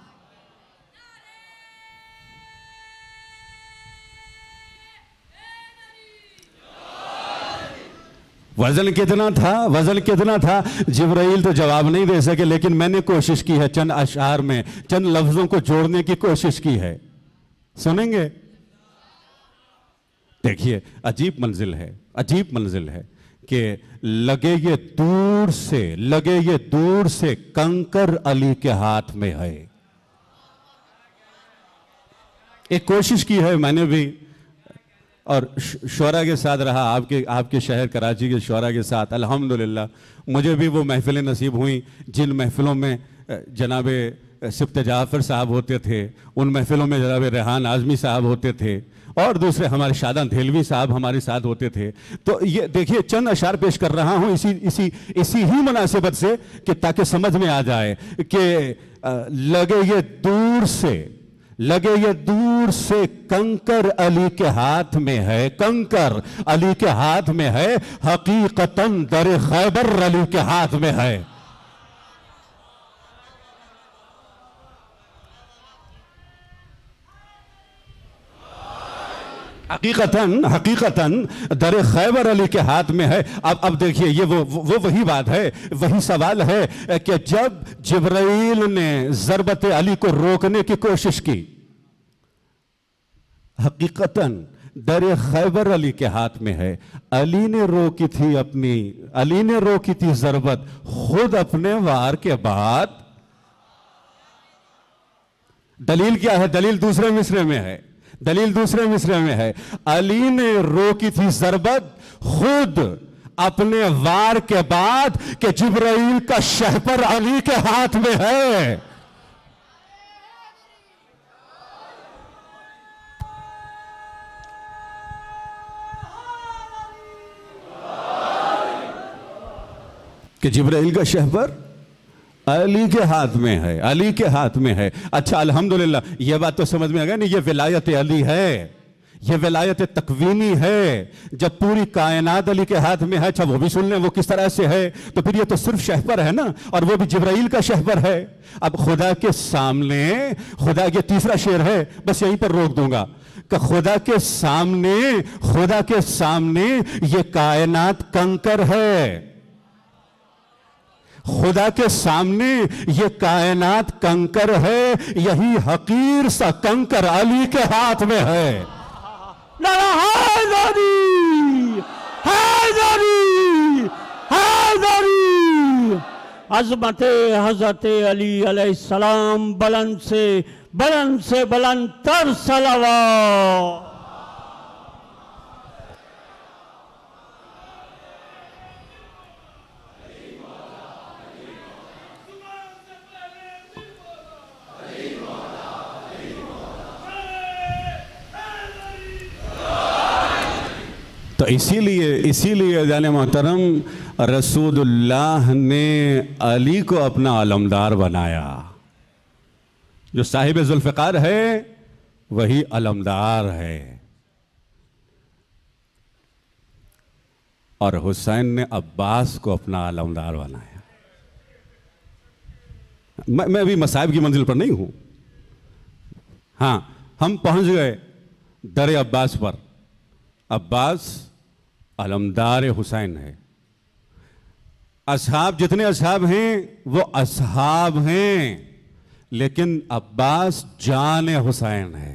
वजन कितना था, वजन कितना था। जिब्राइल तो जवाब नहीं दे सके, लेकिन मैंने कोशिश की है, चंद अशआर में चंद लफ्जों को जोड़ने की कोशिश की है, सुनेंगे। देखिए, अजीब मंजिल है, अजीब मंजिल है कि लगे ये दूर से कंकर अली के हाथ में है। एक कोशिश की है मैंने भी, और शोरा के साथ रहा, आपके शहर कराची के शोरा के साथ अल्हम्दुलिल्लाह मुझे भी वो महफिलें नसीब हुई जिन महफिलों में जनाब सिफ्त जाफ़र साहब होते थे, उन महफिलों में जनाब रेहान आज़मी साहब होते थे, और दूसरे हमारे शादान धेलवी साहब हमारे साथ होते थे। तो ये देखिए चंद अशार पेश कर रहा हूँ इसी ही मुनासिबत से कि ताकि समझ में आ जाए कि लगे ये दूर से कंकर अली के हाथ में है, कंकर अली के हाथ में है, हकीकतन दर खैबर अली के हाथ में है। हकीकतन दर खैबर अली के हाथ में है। अब देखिए ये वो वही बात है, वही सवाल है कि जब जिब्राइल ने ज़रबत अली को रोकने की कोशिश की, हकीकतन दर खैबर अली के हाथ में है। अली ने रोकी थी ज़रबत खुद अपने वार के बाद। दलील क्या है? दलील दूसरे मिसरे में है। अली ने रोकी थी ज़रबत खुद अपने वार के बाद कि जिब्राइल का शहपर अली के हाथ में है। कि जिब्राइल का शहपर अली के हाथ में है। अच्छा अल्हम्दुलिल्लाह ये बात तो समझ में आ गया नहीं, ये विलायत अली है, ये विलायत तकवीनी है। जब पूरी कायनात अली के हाथ में है, अच्छा वो भी सुन लें वो किस तरह से है, तो फिर ये तो सिर्फ शहपर है ना, और वो भी जिब्राइल का शहपर है। अब खुदा के सामने, खुदा ये तीसरा शेर है, बस यहीं पर रोक दूंगा कि खुदा के सामने ये कायनात कंकर है। खुदा के सामने ये कायनात कंकर है, यही हकीर सा कंकर अली के हाथ में है। अज़मत हज़रत अली अलैहिस्सलाम बुलंद से बुलंद तर सलावत। तो इसीलिए जाने मोहतरम रसूलुल्लाह ने अली को अपना अलमदार बनाया। जो साहिब जुल्फ़िकार है वही अलमदार है, और हुसैन ने अब्बास को अपना अलमदार बनाया। मैं अभी मसाइब की मंजिल पर नहीं हूं। हाँ, हम पहुंच गए दर अब्बास पर। अब्बास अलमदार हुसैन है। असहाब जितने असहाब हैं वो असहाब हैं, लेकिन अब्बास जान हुसैन है।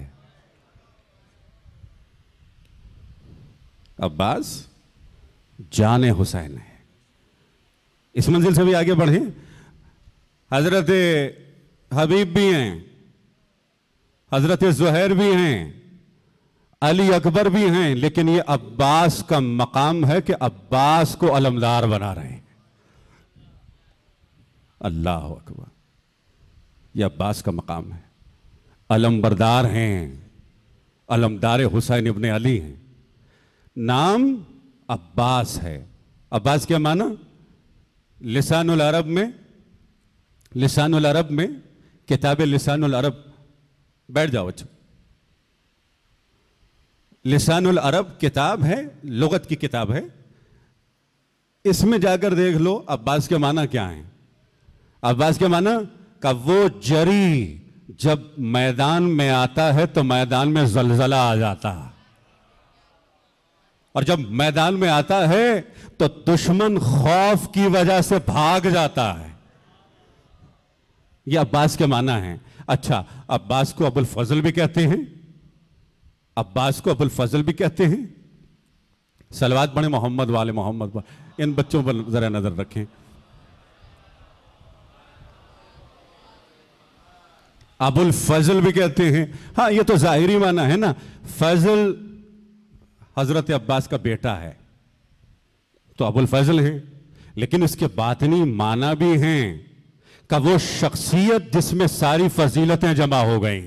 अब्बास जान हुसैन है। इस मंजिल से भी आगे बढ़े। हजरत हबीब भी हैं, हजरत ज़ुहैर भी हैं, अली अकबर भी हैं, लेकिन ये अब्बास का मकाम है कि अब्बास को अलमदार बना रहे हैं। अल्लाह अकबर, ये अब्बास का मकाम है। अलमबरदार हैं, अलमदार हुसैन इब्ने अली हैं। नाम अब्बास है। अब्बास क्या माना? लिसानुल अरब में किताब लिसानुल अरब, बैठ जाओ अच्छा। लिसानुल अरब किताब है, लुगत की किताब है। इसमें जाकर देख लो अब्बास के माना क्या है। अब्बास के माना का वो जरी जब मैदान में आता है तो मैदान में जलजला आ जाता है, और जब मैदान में आता है तो दुश्मन खौफ की वजह से भाग जाता है। ये अब्बास के माना है। अच्छा, अब्बास को अबुल फजल भी कहते हैं, अब्बास को अबुल फजल भी कहते हैं। सलवात पढ़े मोहम्मद वाले मोहम्मद वाले। इन बच्चों पर जरा नजर रखें। अबुल फजल भी कहते हैं। हाँ, ये तो जाहिरी माना है ना, फजल हजरत अब्बास का बेटा है तो अबुल फजल हैं, लेकिन इसके बातनी माना भी हैं कि वो शख्सियत जिसमें सारी फजीलतें जमा हो गई,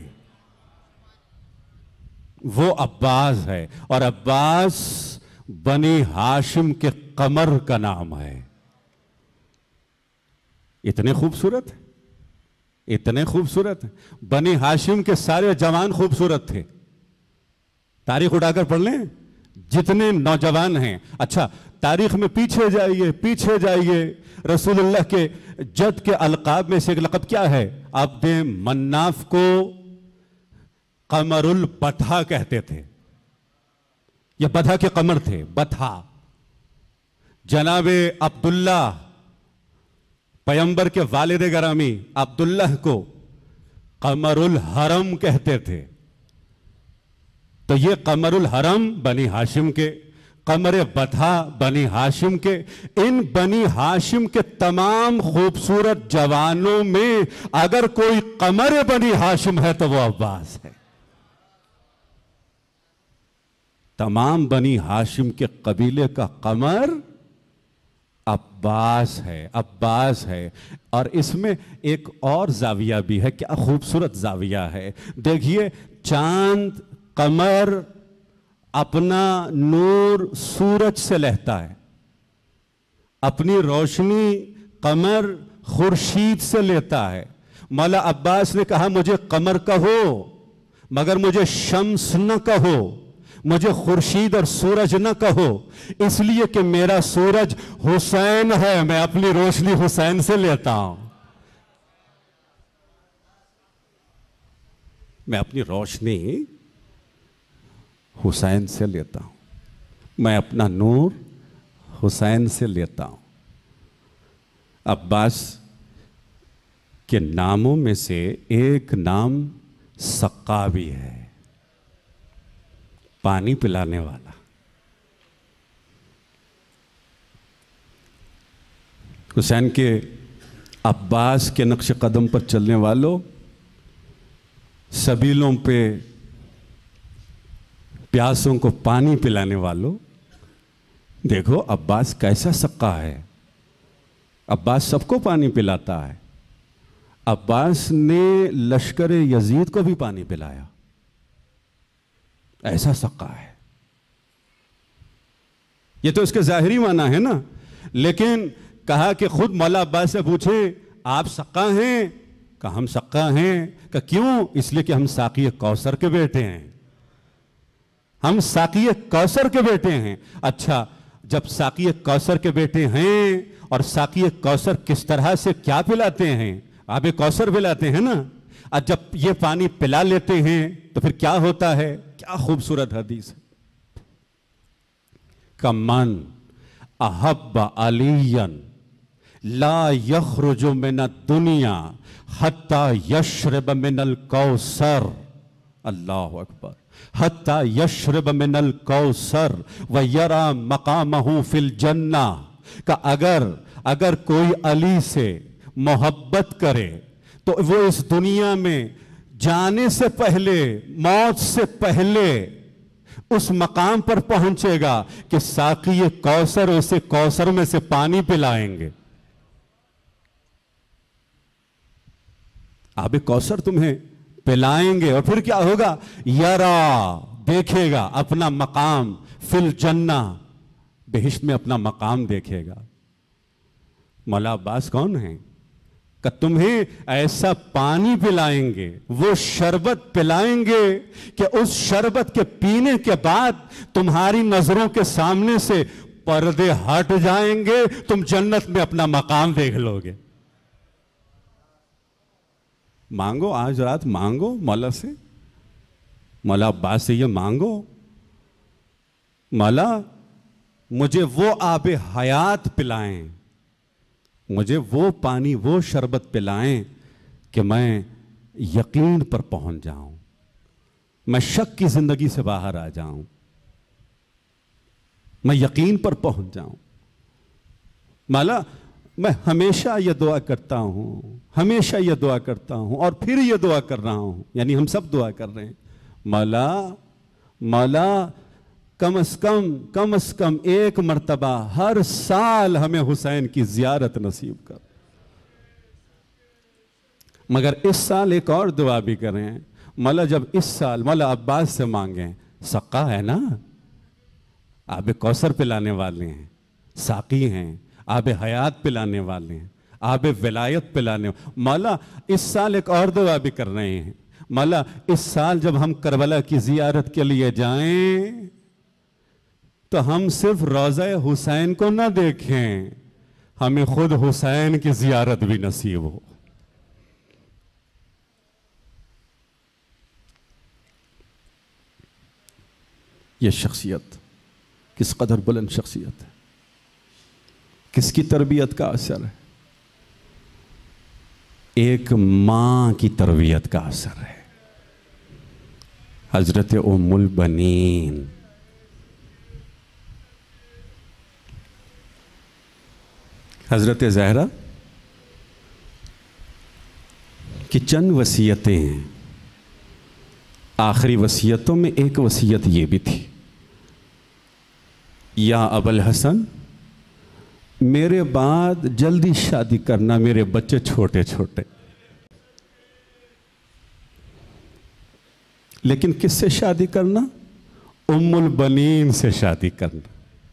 वो अब्बास है। और अब्बास बनी हाशिम के कमर का नाम है। इतने खूबसूरत है, इतने खूबसूरत है। बनी हाशिम के सारे जवान खूबसूरत थे। तारीख उठाकर पढ़ लें, जितने नौजवान हैं। अच्छा, तारीख में पीछे जाइए, पीछे जाइए। रसूलुल्लाह के जद के अलकाब में से एक लक़ब क्या है? अब्द मन्नाफ को कमरुल बथा कहते थे। ये बथा के कमर थे, बथा। जनाबे अब्दुल्ला पैगंबर के वालिद गरामी अब्दुल्लाह को कमरुल हरम कहते थे। तो ये कमरुल हरम बनी हाशिम के, कमर बथा बनी हाशिम के। इन बनी हाशिम के तमाम खूबसूरत जवानों में अगर कोई कमर बनी हाशिम है तो वो अब्बास है। तमाम बनी हाशिम के कबीले का कमर अब्बास है, अब्बास है। और इसमें एक और जाविया भी है। क्या खूबसूरत जाविया है। देखिए, चांद कमर अपना नूर सूरज से लेता है, अपनी रोशनी कमर खुर्शीद से लेता है। मौला अब्बास ने कहा, मुझे कमर कहो मगर मुझे शम्स न कहो, मुझे खुर्शीद और सूरज न कहो, इसलिए कि मेरा सूरज हुसैन है, मैं अपनी रोशनी हुसैन से लेता हूं। मैं अपनी रोशनी हुसैन से लेता हूं, मैं अपना नूर हुसैन से लेता हूं। अब्बास के नामों में से एक नाम सक्का भी है, पानी पिलाने वाला। हुसैन के अब्बास के नक्श कदम पर चलने वालों, सबीलों पे प्यासों को पानी पिलाने वालों, देखो अब्बास कैसा सक्का है। अब्बास सबको पानी पिलाता है। अब्बास ने लश्कर यजीद को भी पानी पिलाया, ऐसा सक्का है। ये तो इसके जाहिरी माना है ना, लेकिन कहा कि खुद मौला अब्बास से पूछे, आप सक्का हैं? कहा हम सक्का हैं। कहा क्यों? इसलिए कि हम साकी कौसर के बेटे हैं, हम साकी कौसर के बेटे हैं। अच्छा, जब साकी कौसर के बेटे हैं, और साकी कौसर किस तरह से क्या पिलाते हैं? आबे कौसर पिलाते हैं ना। और जब ये पानी पिला लेते हैं तो फिर क्या होता है? क्या खूबसूरत हदीस है। कमन अहब्ब अलियन ला यखरुजु मिन दुनिया हत्ता यशरब मिनल कौसर। अल्लाहु अकबर। हत्ता यशरब मिनल कौसर व यरा मकामहु फिल जन्ना। का अगर कोई अली से मोहब्बत करे तो वो इस दुनिया में जाने से पहले, मौत से पहले उस मकाम पर पहुंचेगा कि साकी कौसर उसे कौसर में से पानी पिलाएंगे। आबे कौसर तुम्हें पिलाएंगे और फिर क्या होगा? यरा, देखेगा अपना मकाम, फिल जन्ना, बेहिश्त में अपना मकाम देखेगा। मौला अब्बास कौन है? कि तुम्हें ऐसा पानी पिलाएंगे, वो शरबत पिलाएंगे कि उस शरबत के पीने के बाद तुम्हारी नजरों के सामने से पर्दे हट जाएंगे, तुम जन्नत में अपना मकाम देख लोगे। मांगो, आज रात मांगो मौला से, मौला अब्बास से ये मांगो, मौला मुझे वो आबे हयात पिलाएं, मुझे वो पानी, वो शरबत पिलाएं कि मैं यकीन पर पहुंच जाऊं, मैं शक की जिंदगी से बाहर आ जाऊं। मैं यकीन पर पहुंच जाऊं। मौला मैं हमेशा ये दुआ करता हूँ, हमेशा ये दुआ करता हूँ और फिर ये दुआ कर रहा हूँ, यानी हम सब दुआ कर रहे हैं, मौला मौला कम से कम एक मर्तबा हर साल हमें हुसैन की ज़ियारत नसीब कर। मगर इस साल एक और दुआ भी करें, मौला जब इस साल मौला अब्बास से मांगें, सक्का है ना, आब कौसर पिलाने वाले हैं, साकी हैं, आब हयात पिलाने वाले हैं, आब विलायत पिलाने। मौला इस साल एक और दुआ भी कर रहे हैं, मौला इस साल जब हम करबला की ज़ियारत के लिए जाएं तो हम सिर्फ रोज़ा हुसैन को ना देखें, हमें खुद हुसैन की ज़ियारत भी नसीब हो। यह शख्सियत किस कदर बुलंद शख्सियत है, किसकी तरबियत का असर है? एक मां की तरबियत का असर है। हजरत उम्मुल बनीन हजरत ज़हरा की चंद वसीयतें हैं। आखिरी वसीयतों में एक वसीयत ये भी थी, या अबुल हसन मेरे बाद जल्दी शादी करना, मेरे बच्चे छोटे छोटे। लेकिन किससे शादी करना? उम्मुल बनीन से शादी करना।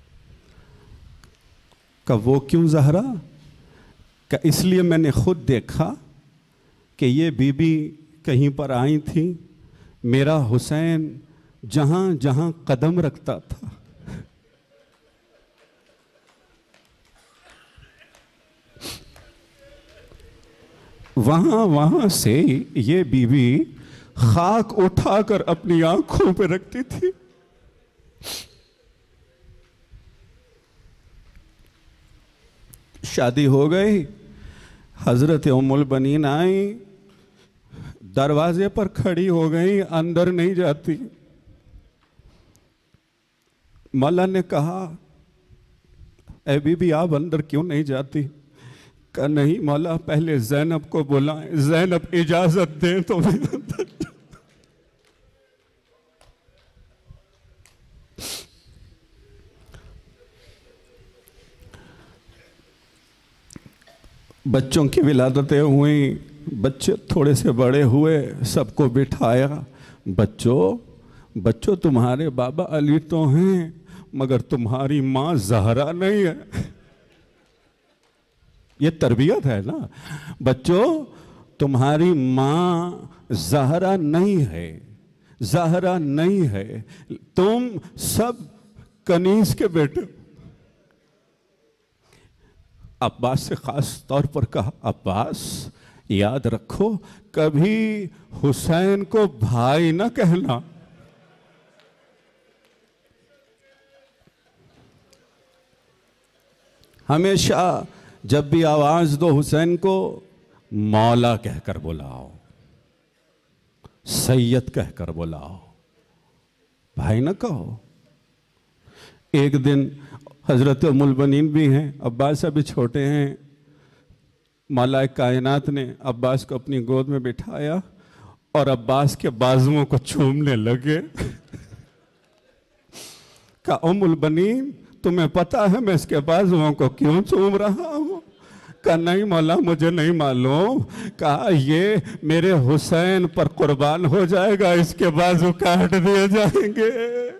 का वो क्यों ज़हरा? का इसलिए मैंने खुद देखा कि ये बीबी कहीं पर आई थी, मेरा हुसैन जहां जहां कदम रखता था वहां वहां से ये बीबी खाक उठाकर अपनी आंखों पे रखती थी। शादी हो गई, हजरत उम्मुल बनीन आई, दरवाजे पर खड़ी हो गई, अंदर नहीं जाती। मौला ने कहा, ए बीबी आप अंदर क्यों नहीं जाती? कहा नहीं मौला, पहले ज़ैनब को बुलाएं, ज़ैनब इजाजत दें तो मैं अंदर। बच्चों की विलादतें हुई, बच्चे थोड़े से बड़े हुए, सबको बिठाया। बच्चों तुम्हारे बाबा अली तो हैं, मगर तुम्हारी माँ ज़हरा नहीं है। ये तरबियत है ना। बच्चों तुम्हारी माँ ज़हरा नहीं है, ज़हरा नहीं है, तुम सब कनीज के बेटे। अब्बास से खास तौर पर कहा, अब्बास याद रखो कभी हुसैन को भाई ना कहना। हमेशा जब भी आवाज दो हुसैन को, मौला कहकर बुलाओ, सैयद कहकर बुलाओ, भाई ना कहो। एक दिन हजरत उम्मुल बनीन भी हैं, अब्बास अभी छोटे हैं, मौला कायनात ने अब्बास को अपनी गोद में बिठाया और अब्बास के बाजुओं को चूमने लगे। कहा उम्मुल बनीन तुम्हें पता है मैं इसके बाजुओं को क्यों चूम रहा हूं? कहा नहीं मौला मुझे नहीं मालूम। कहा ये मेरे हुसैन पर कुर्बान हो जाएगा, इसके बाजू काट दिए जाएंगे।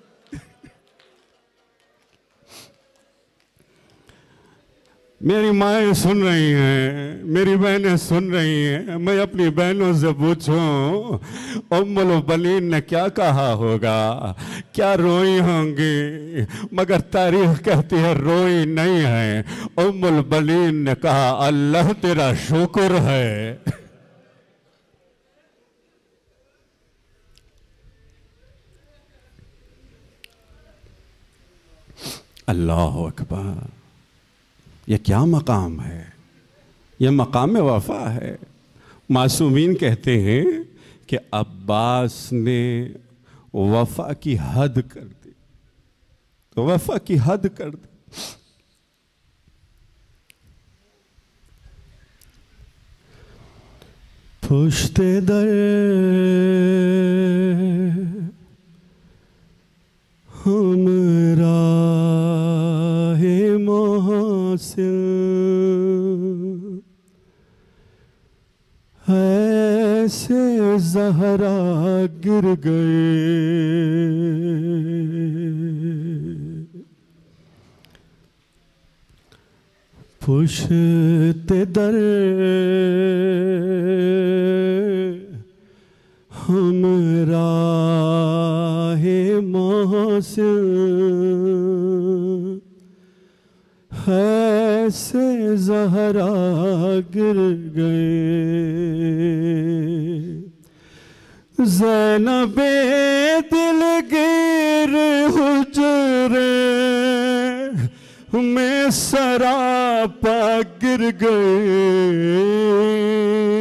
मेरी माएँ सुन रही हैं, मेरी बहनें सुन रही हैं, मैं अपनी बहनों से पूछूं उम्मुल बनीन ने क्या कहा होगा, क्या रोई होंगी? मगर तारीख कहती है रोई नहीं है। उम्मुल बनीन ने कहा अल्लाह तेरा शुक्र है। अल्लाह अकबर, ये क्या मकाम है? ये मकाम वफा है। मासूमीन कहते हैं कि अब्बास ने वफा की हद कर दी। वफा की हद कर दे। पुश्ते दर हमरा है मोहसिन, ऐसे ज़हरा गिर गए, पुश्ते दर हमरा है मोहसिन, ऐसे ज़हरा गिर गए। ज़ैनबे दिलगीर हुजरे में सरापा गिर गए,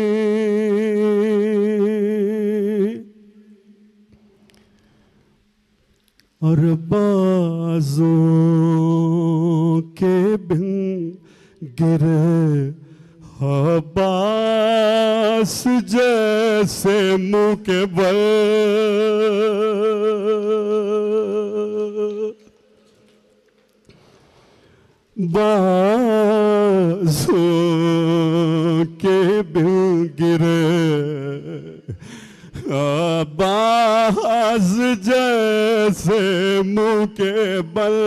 और बाजों के बिन गिरे अब्बास जैसे मुंह के बल, बाजों के बिन गिरे अब्बास जैसे मुंह के बल,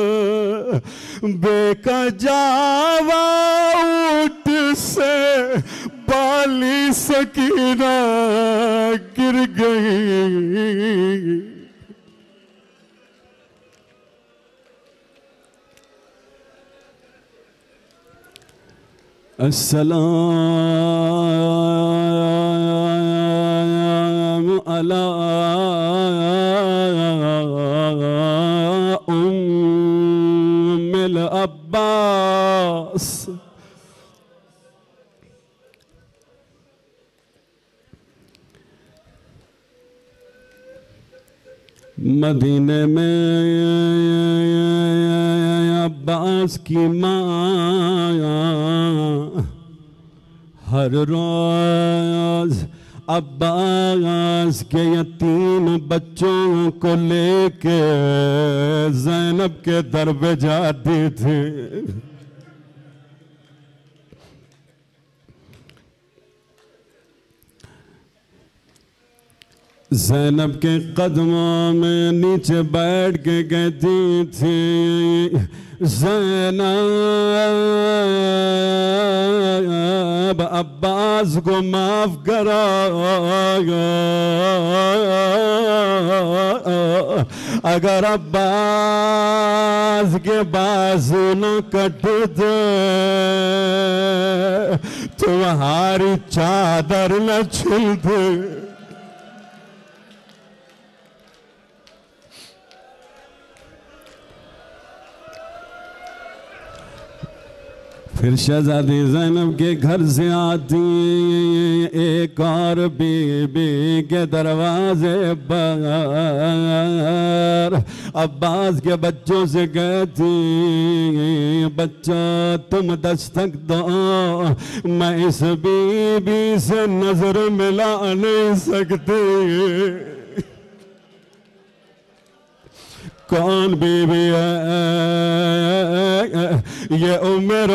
बेकजावा ऊँट से बाली सकीना गिर गई। अस्सलामु अला उम्मिल अब्बास। मदीने में अब्बास की माँ हर रोज अब्बास के यतीम बच्चों को लेके ज़ैनब के दर पे जाती थी। ज़ैनब के कदमों में नीचे बैठ के कहती थी, ज़ैनब अब्बास को माफ करो, अगर अब्बास के बाजू न कटते तुम्हारी चादर न छिलते। फिर शहज़ादी ज़ैनब के घर से आती एक और बीबी के दरवाजे पर अब्बास के बच्चों से कहती, बच्चों तुम दस्तक दो, मैं इस बीबी से नजर मिला नहीं सकती। कौन बीबी है? ये उम्र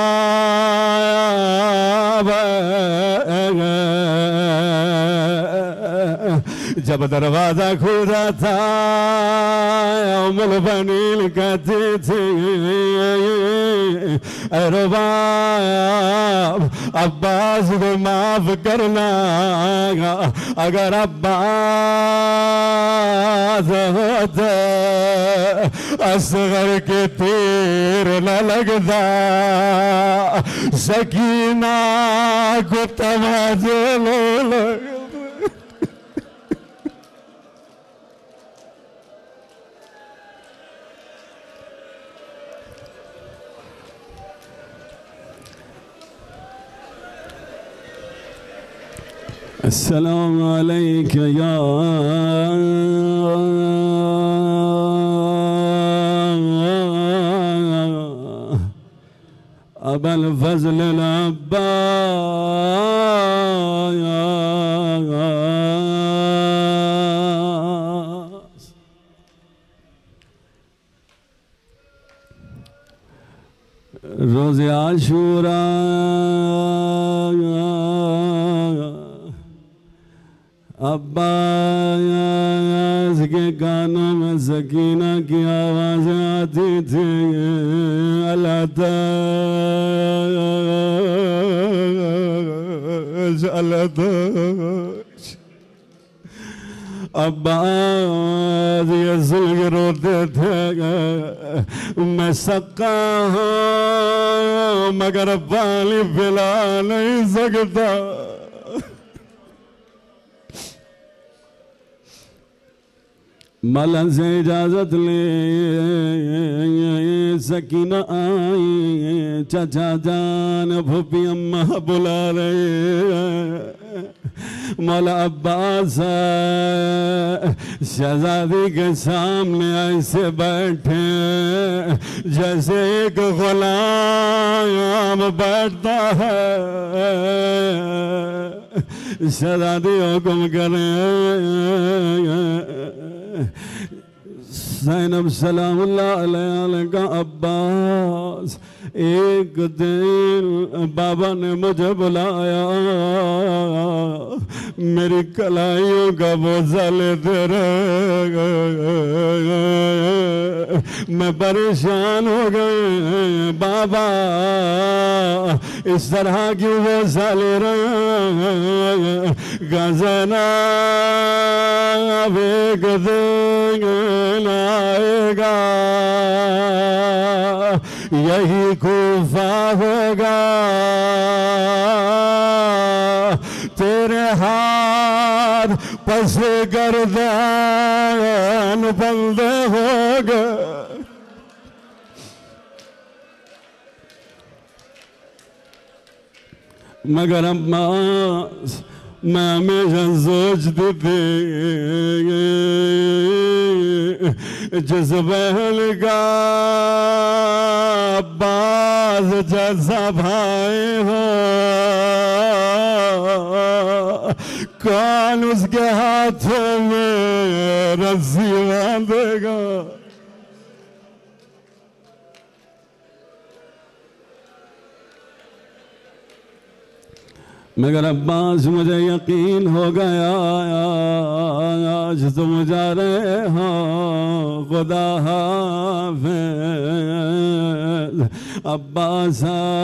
बाब। जब दरवाजा खुला था उम्र बनील कहती थी, अरे बाब अब्बास को माफ करना, अगर अब्बास होता असगर के तीर न लगता, सकीना को तमाजे लो लग। अस्सलामु अलैका या अबल फजल अब्बास। रोज़े आशूरा अब्बास के कानों में सकीना की आवाज़ें आती थी, अल्लाह अब्बास ये सुलग रोते थे, मैं सक्का हूँ मगर पानी पिला नहीं सकता। मौला से इजाजत ले सकीना आई, चाचा जान फूफी अम्मा बुला रहे। मौला अब्बास शहजादी के सामने ऐसे बैठे जैसे एक गुलाम बैठता है। शहजादी हुक्म करे, ज़ैनब सलामुल्लाह अलैहा का अब्बास एक दिन बाबा ने मुझे बुलाया, मेरी कलाइयों का बोझा लेते रहे, मैं परेशान हो गई। बाबा इस तरह क्यों बोझा ले रहे हैं? ज़ैनब एक दिन आएगा, यही खूफा होगा, तेरे हाथ पसे गर्दन बंदे हो गए। मगर अब्बास मैं हमेशा सोचती थी जिस बहन का अब्बास जैसा भाई हो, कौन उसके हाथों में रस्सी बांधेगा। मगर अब्बास मुझे यकीन हो गया आज तुम जा रहे हो, खुदा हाफ़िज़। अब्बास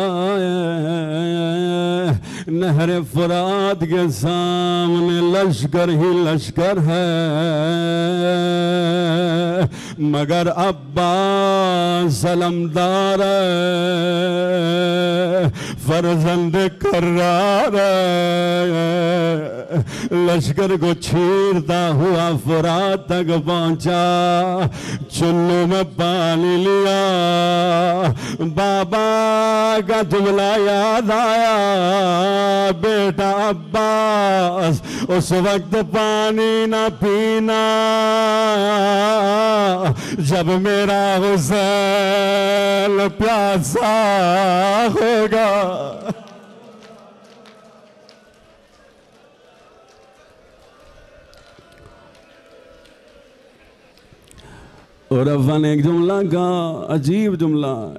आए, नहर फुरात के सामने लश्कर ही लश्कर है, मगर अब्बास सलमदार फर्जंद कर्रार लश्कर को छीरता हुआ फुरात तक पहुंचा, चुल्लू में पानी लिया, बाबा का जुमला याद आया, बेटा अब्बास उस वक्त पानी ना पीना जब मेरा हुसैन प्यासा होगा। और अव्वा ने एक जुमला का अजीब जुमला है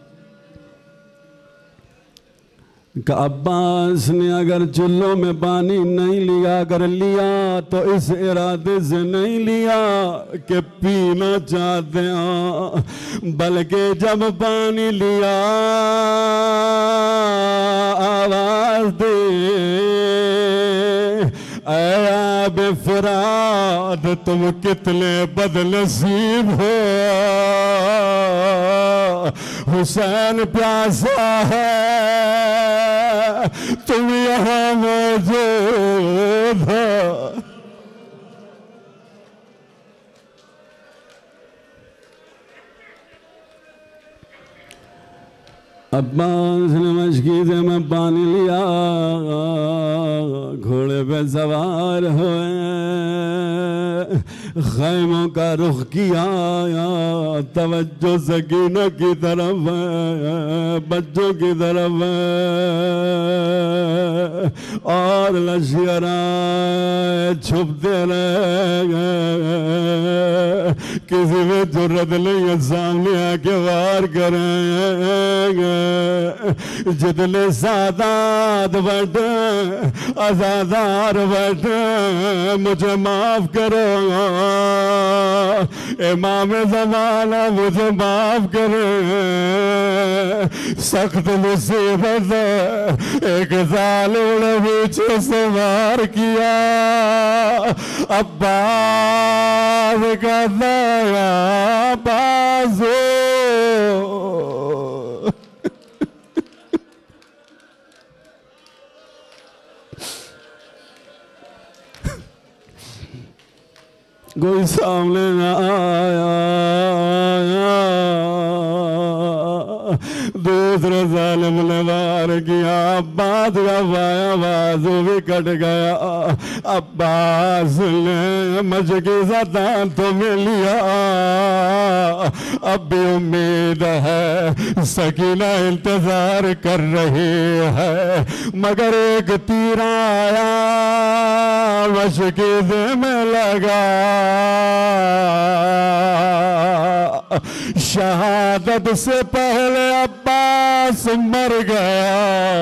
कि अब्बास ने अगर चुल्लों में पानी नहीं लिया, अगर लिया तो इस इरादे से नहीं लिया कि पीना चाहते हैं, बल्कि जब पानी लिया आवाज दे बेफराद तुम कितने बदनसीब हो, हुसैन प्यासा है तुम यहाँ मौजूद हो। अब्बास ने मशकी से मैं पानी लिया, घोड़े पे सवार हुए, खैमों का रुख किया, तवज्जो सकीना की तरफ, बच्चों की तरफ, और लश्करा छुपते रहे। किसी में जरूरत नहीं है सामने आके वार करेंगे। जितने सादात बैठे, आजादार बैठे, मुझे माफ करो। इमाम ज़माना मुझे माफ करे। सख्त मुसीबत एक जालिम ने पीछे से वार किया। अब्बास का दया बाज़ो, कोई सामने ना आया। दूसरे जालिम ने वार किया, अब्बास का बाया बाजू भी कट गया। अब्बास ने मजकी ज़दान तो में लिया। अब भी उम्मीद है, सकीना इंतजार कर रही है, मगर एक तीर आया मशकी में लगा। शहादत से पहले अब्बास मर गया।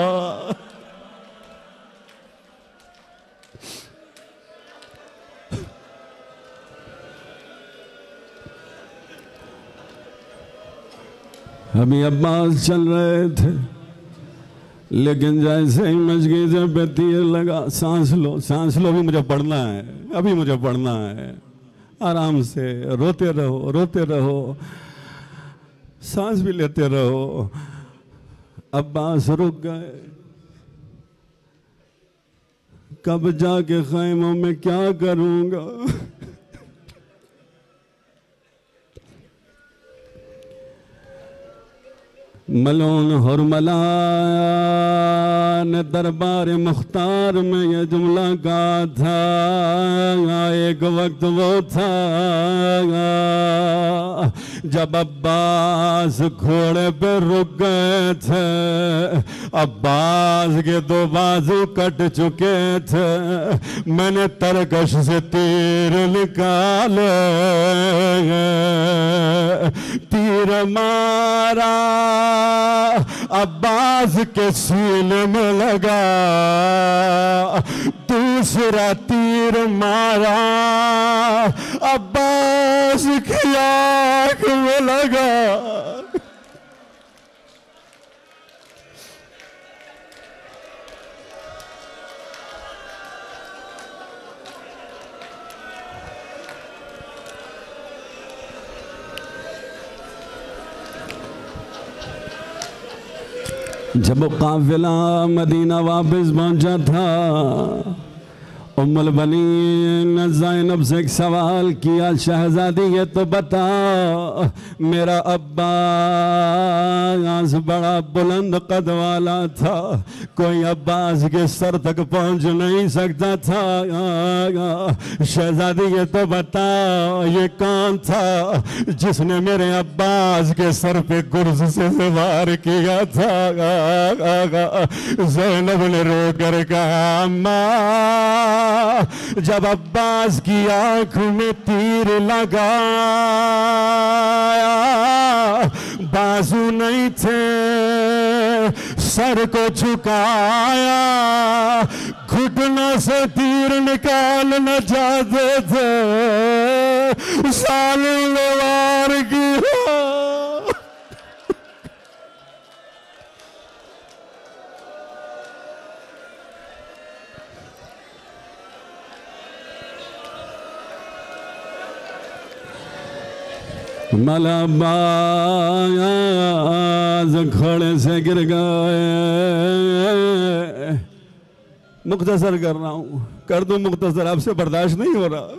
अभी अब्बास चल रहे थे, लेकिन जैसे ही मशकी से पे तीर लगा, सांस लो भी मुझे पढ़ना है, अभी मुझे पढ़ना है। आराम से रोते रहो, सांस भी लेते रहो। अब्बास रुक गए। कब जाके खैमों में क्या करूंगा? मलून हुरमला ने दरबार मुख्तार में ये जुमला कहा था। एक वक्त वो था जब अब्बास घोड़े पे रुक गए थे। अब्बास के दो बाजू कट चुके थे। मैंने तरकश से तीर निकाले, तीर मारा, अब्बास के सीने में लगा। दूसरा तीर मारा, अब्बास की आंख में लगा। जब काफिला मदीना वापस पहुंचा था, उम्मुल बनीन ज़ैनब से एक सवाल किया, शहजादी ये तो बता, मेरा अब्बास बड़ा बुलंद कद वाला था, कोई अब्बास के सर तक पहुंच नहीं सकता था। शहजादी ये तो बता, ये कौन था जिसने मेरे अब्बास के सर पे गुर्ज से वार किया था? ज़ैनब ने रो कर कहा, अम्मा, जब अब्बास की आंख में तीर लगाया, बाजू नहीं थे, सर को झुकाया, घुटनों से तीर निकाल न चाहते थे, सालों ने वार किया। मलाबाज घोड़े से गिर गए। मुख्तसर कर रहा हूं, कर दूं मुख्तसर, आपसे बर्दाश्त नहीं हो रहा,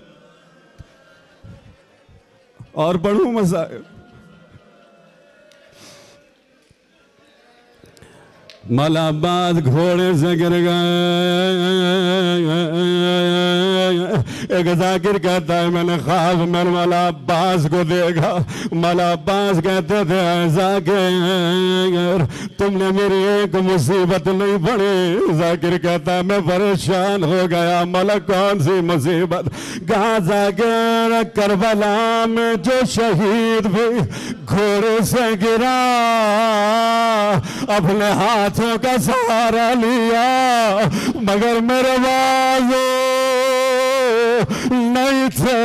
और पढ़ूं मसाइल। मलाबाज घोड़े से गिर गए, एक जाकिर कहता है मैंने ख्वाब में मौला अब्बास को देखा। मौला अब्बास कहते थे जाकिर तुमने मेरी एक मुसीबत नहीं पड़ी। जाकिर कहता है मैं परेशान हो गया। मौला कौन सी मुसीबत? कहा जाकिर करबला में जो शहीद भी घोड़े से गिरा अपने हाथों का सहारा लिया मगर मेरे बाजू नहीं थे।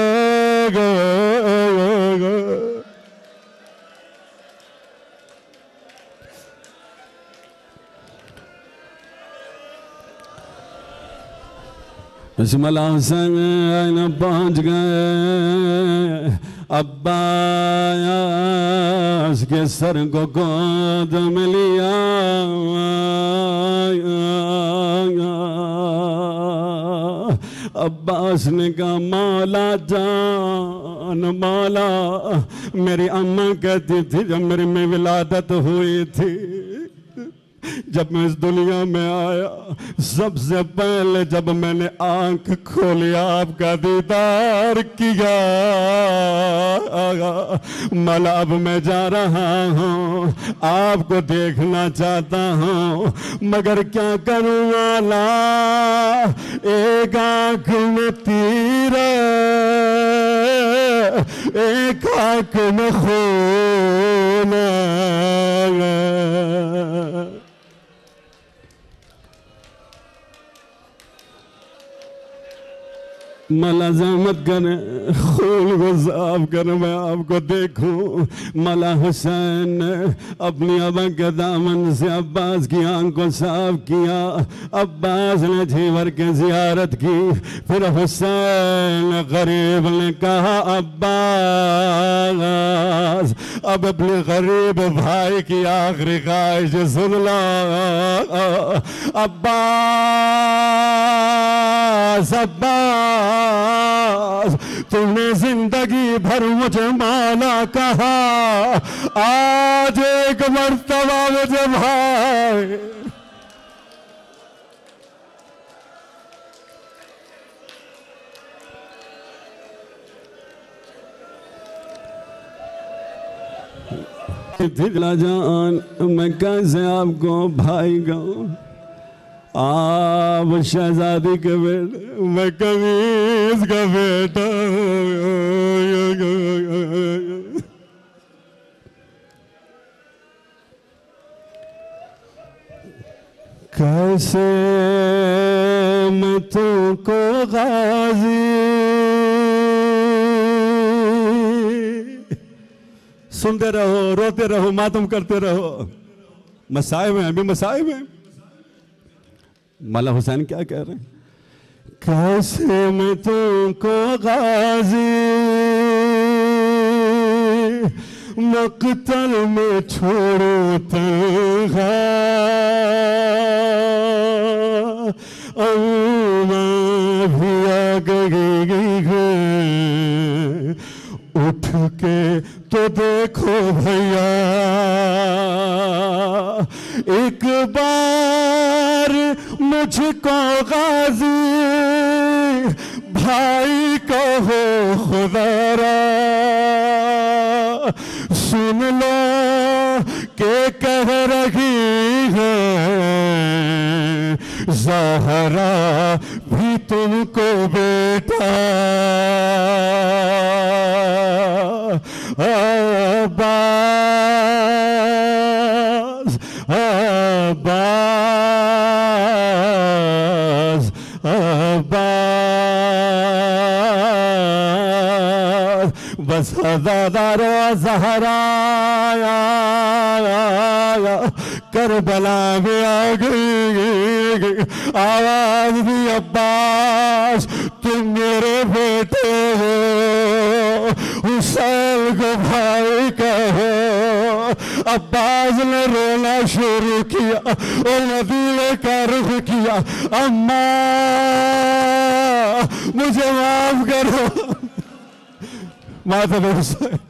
बिस्मिल्लाह हुसैन पहुंच गए। अब्बास के सर को गोद में लिया। अब्बास ने कहा मौला जान मौला। मेरी अम्मा कहती थी जब मेरी में विलादत हुई थी जब मैं इस दुनिया में आया सबसे पहले जब मैंने आंख खोली आपका दीदार किया। मौला अब मैं जा रहा हूँ आपको देखना चाहता हूँ मगर क्या करूँ मौला एक आंख में तीर एक आंख में खून। मौला ज़हमत करे खून को साफ कर मैं आपको देखूं। मौला हुसैन ने अपनी अबा के दामन से अब्बास की आंख को साफ किया। अब्बास ने जी भर के जियारत की। फिर हुसैन गरीब ने कहा अब्बास अब अपने गरीब भाई की आखिरी ख्वाहिश सुन लो। अब्बास अब्बास तुमने जिंदगी भर मुझे मौला कहा आज एक मर्तबा मुझे भाई। दिला जान मैं कैसे आपको भाई कहूं। आप शहजादी के बेटे मैं कमीज का बेटा। कैसे मैं तुमको गाजी सुनते रहो रोते रहो मातम करते रहो। मसाइब हैं अभी मसाइब हैं। मौला हुसैन क्या कह रहे हैं? कैसे मैं तुमको गाजी मकतल में छोड़ो तन्हा भी आ गई उठ के तो देखो भैया एक बार मुझको गाजी भाई कहो खुदारा सुन लो के कह रही है ज़हरा भी तुमको बेटा। अब्बास अब्बास अब्बास बस हज़ारो ज़हरा करबला में आ गई आवाज भी अब्बास तुम मेरे बेटे हो हुसैन को भाई कहो। अब्बास ने रोना शुरू किया और मदीने का रुख किया। अम्मा मुझे माफ करो। माता हुसैन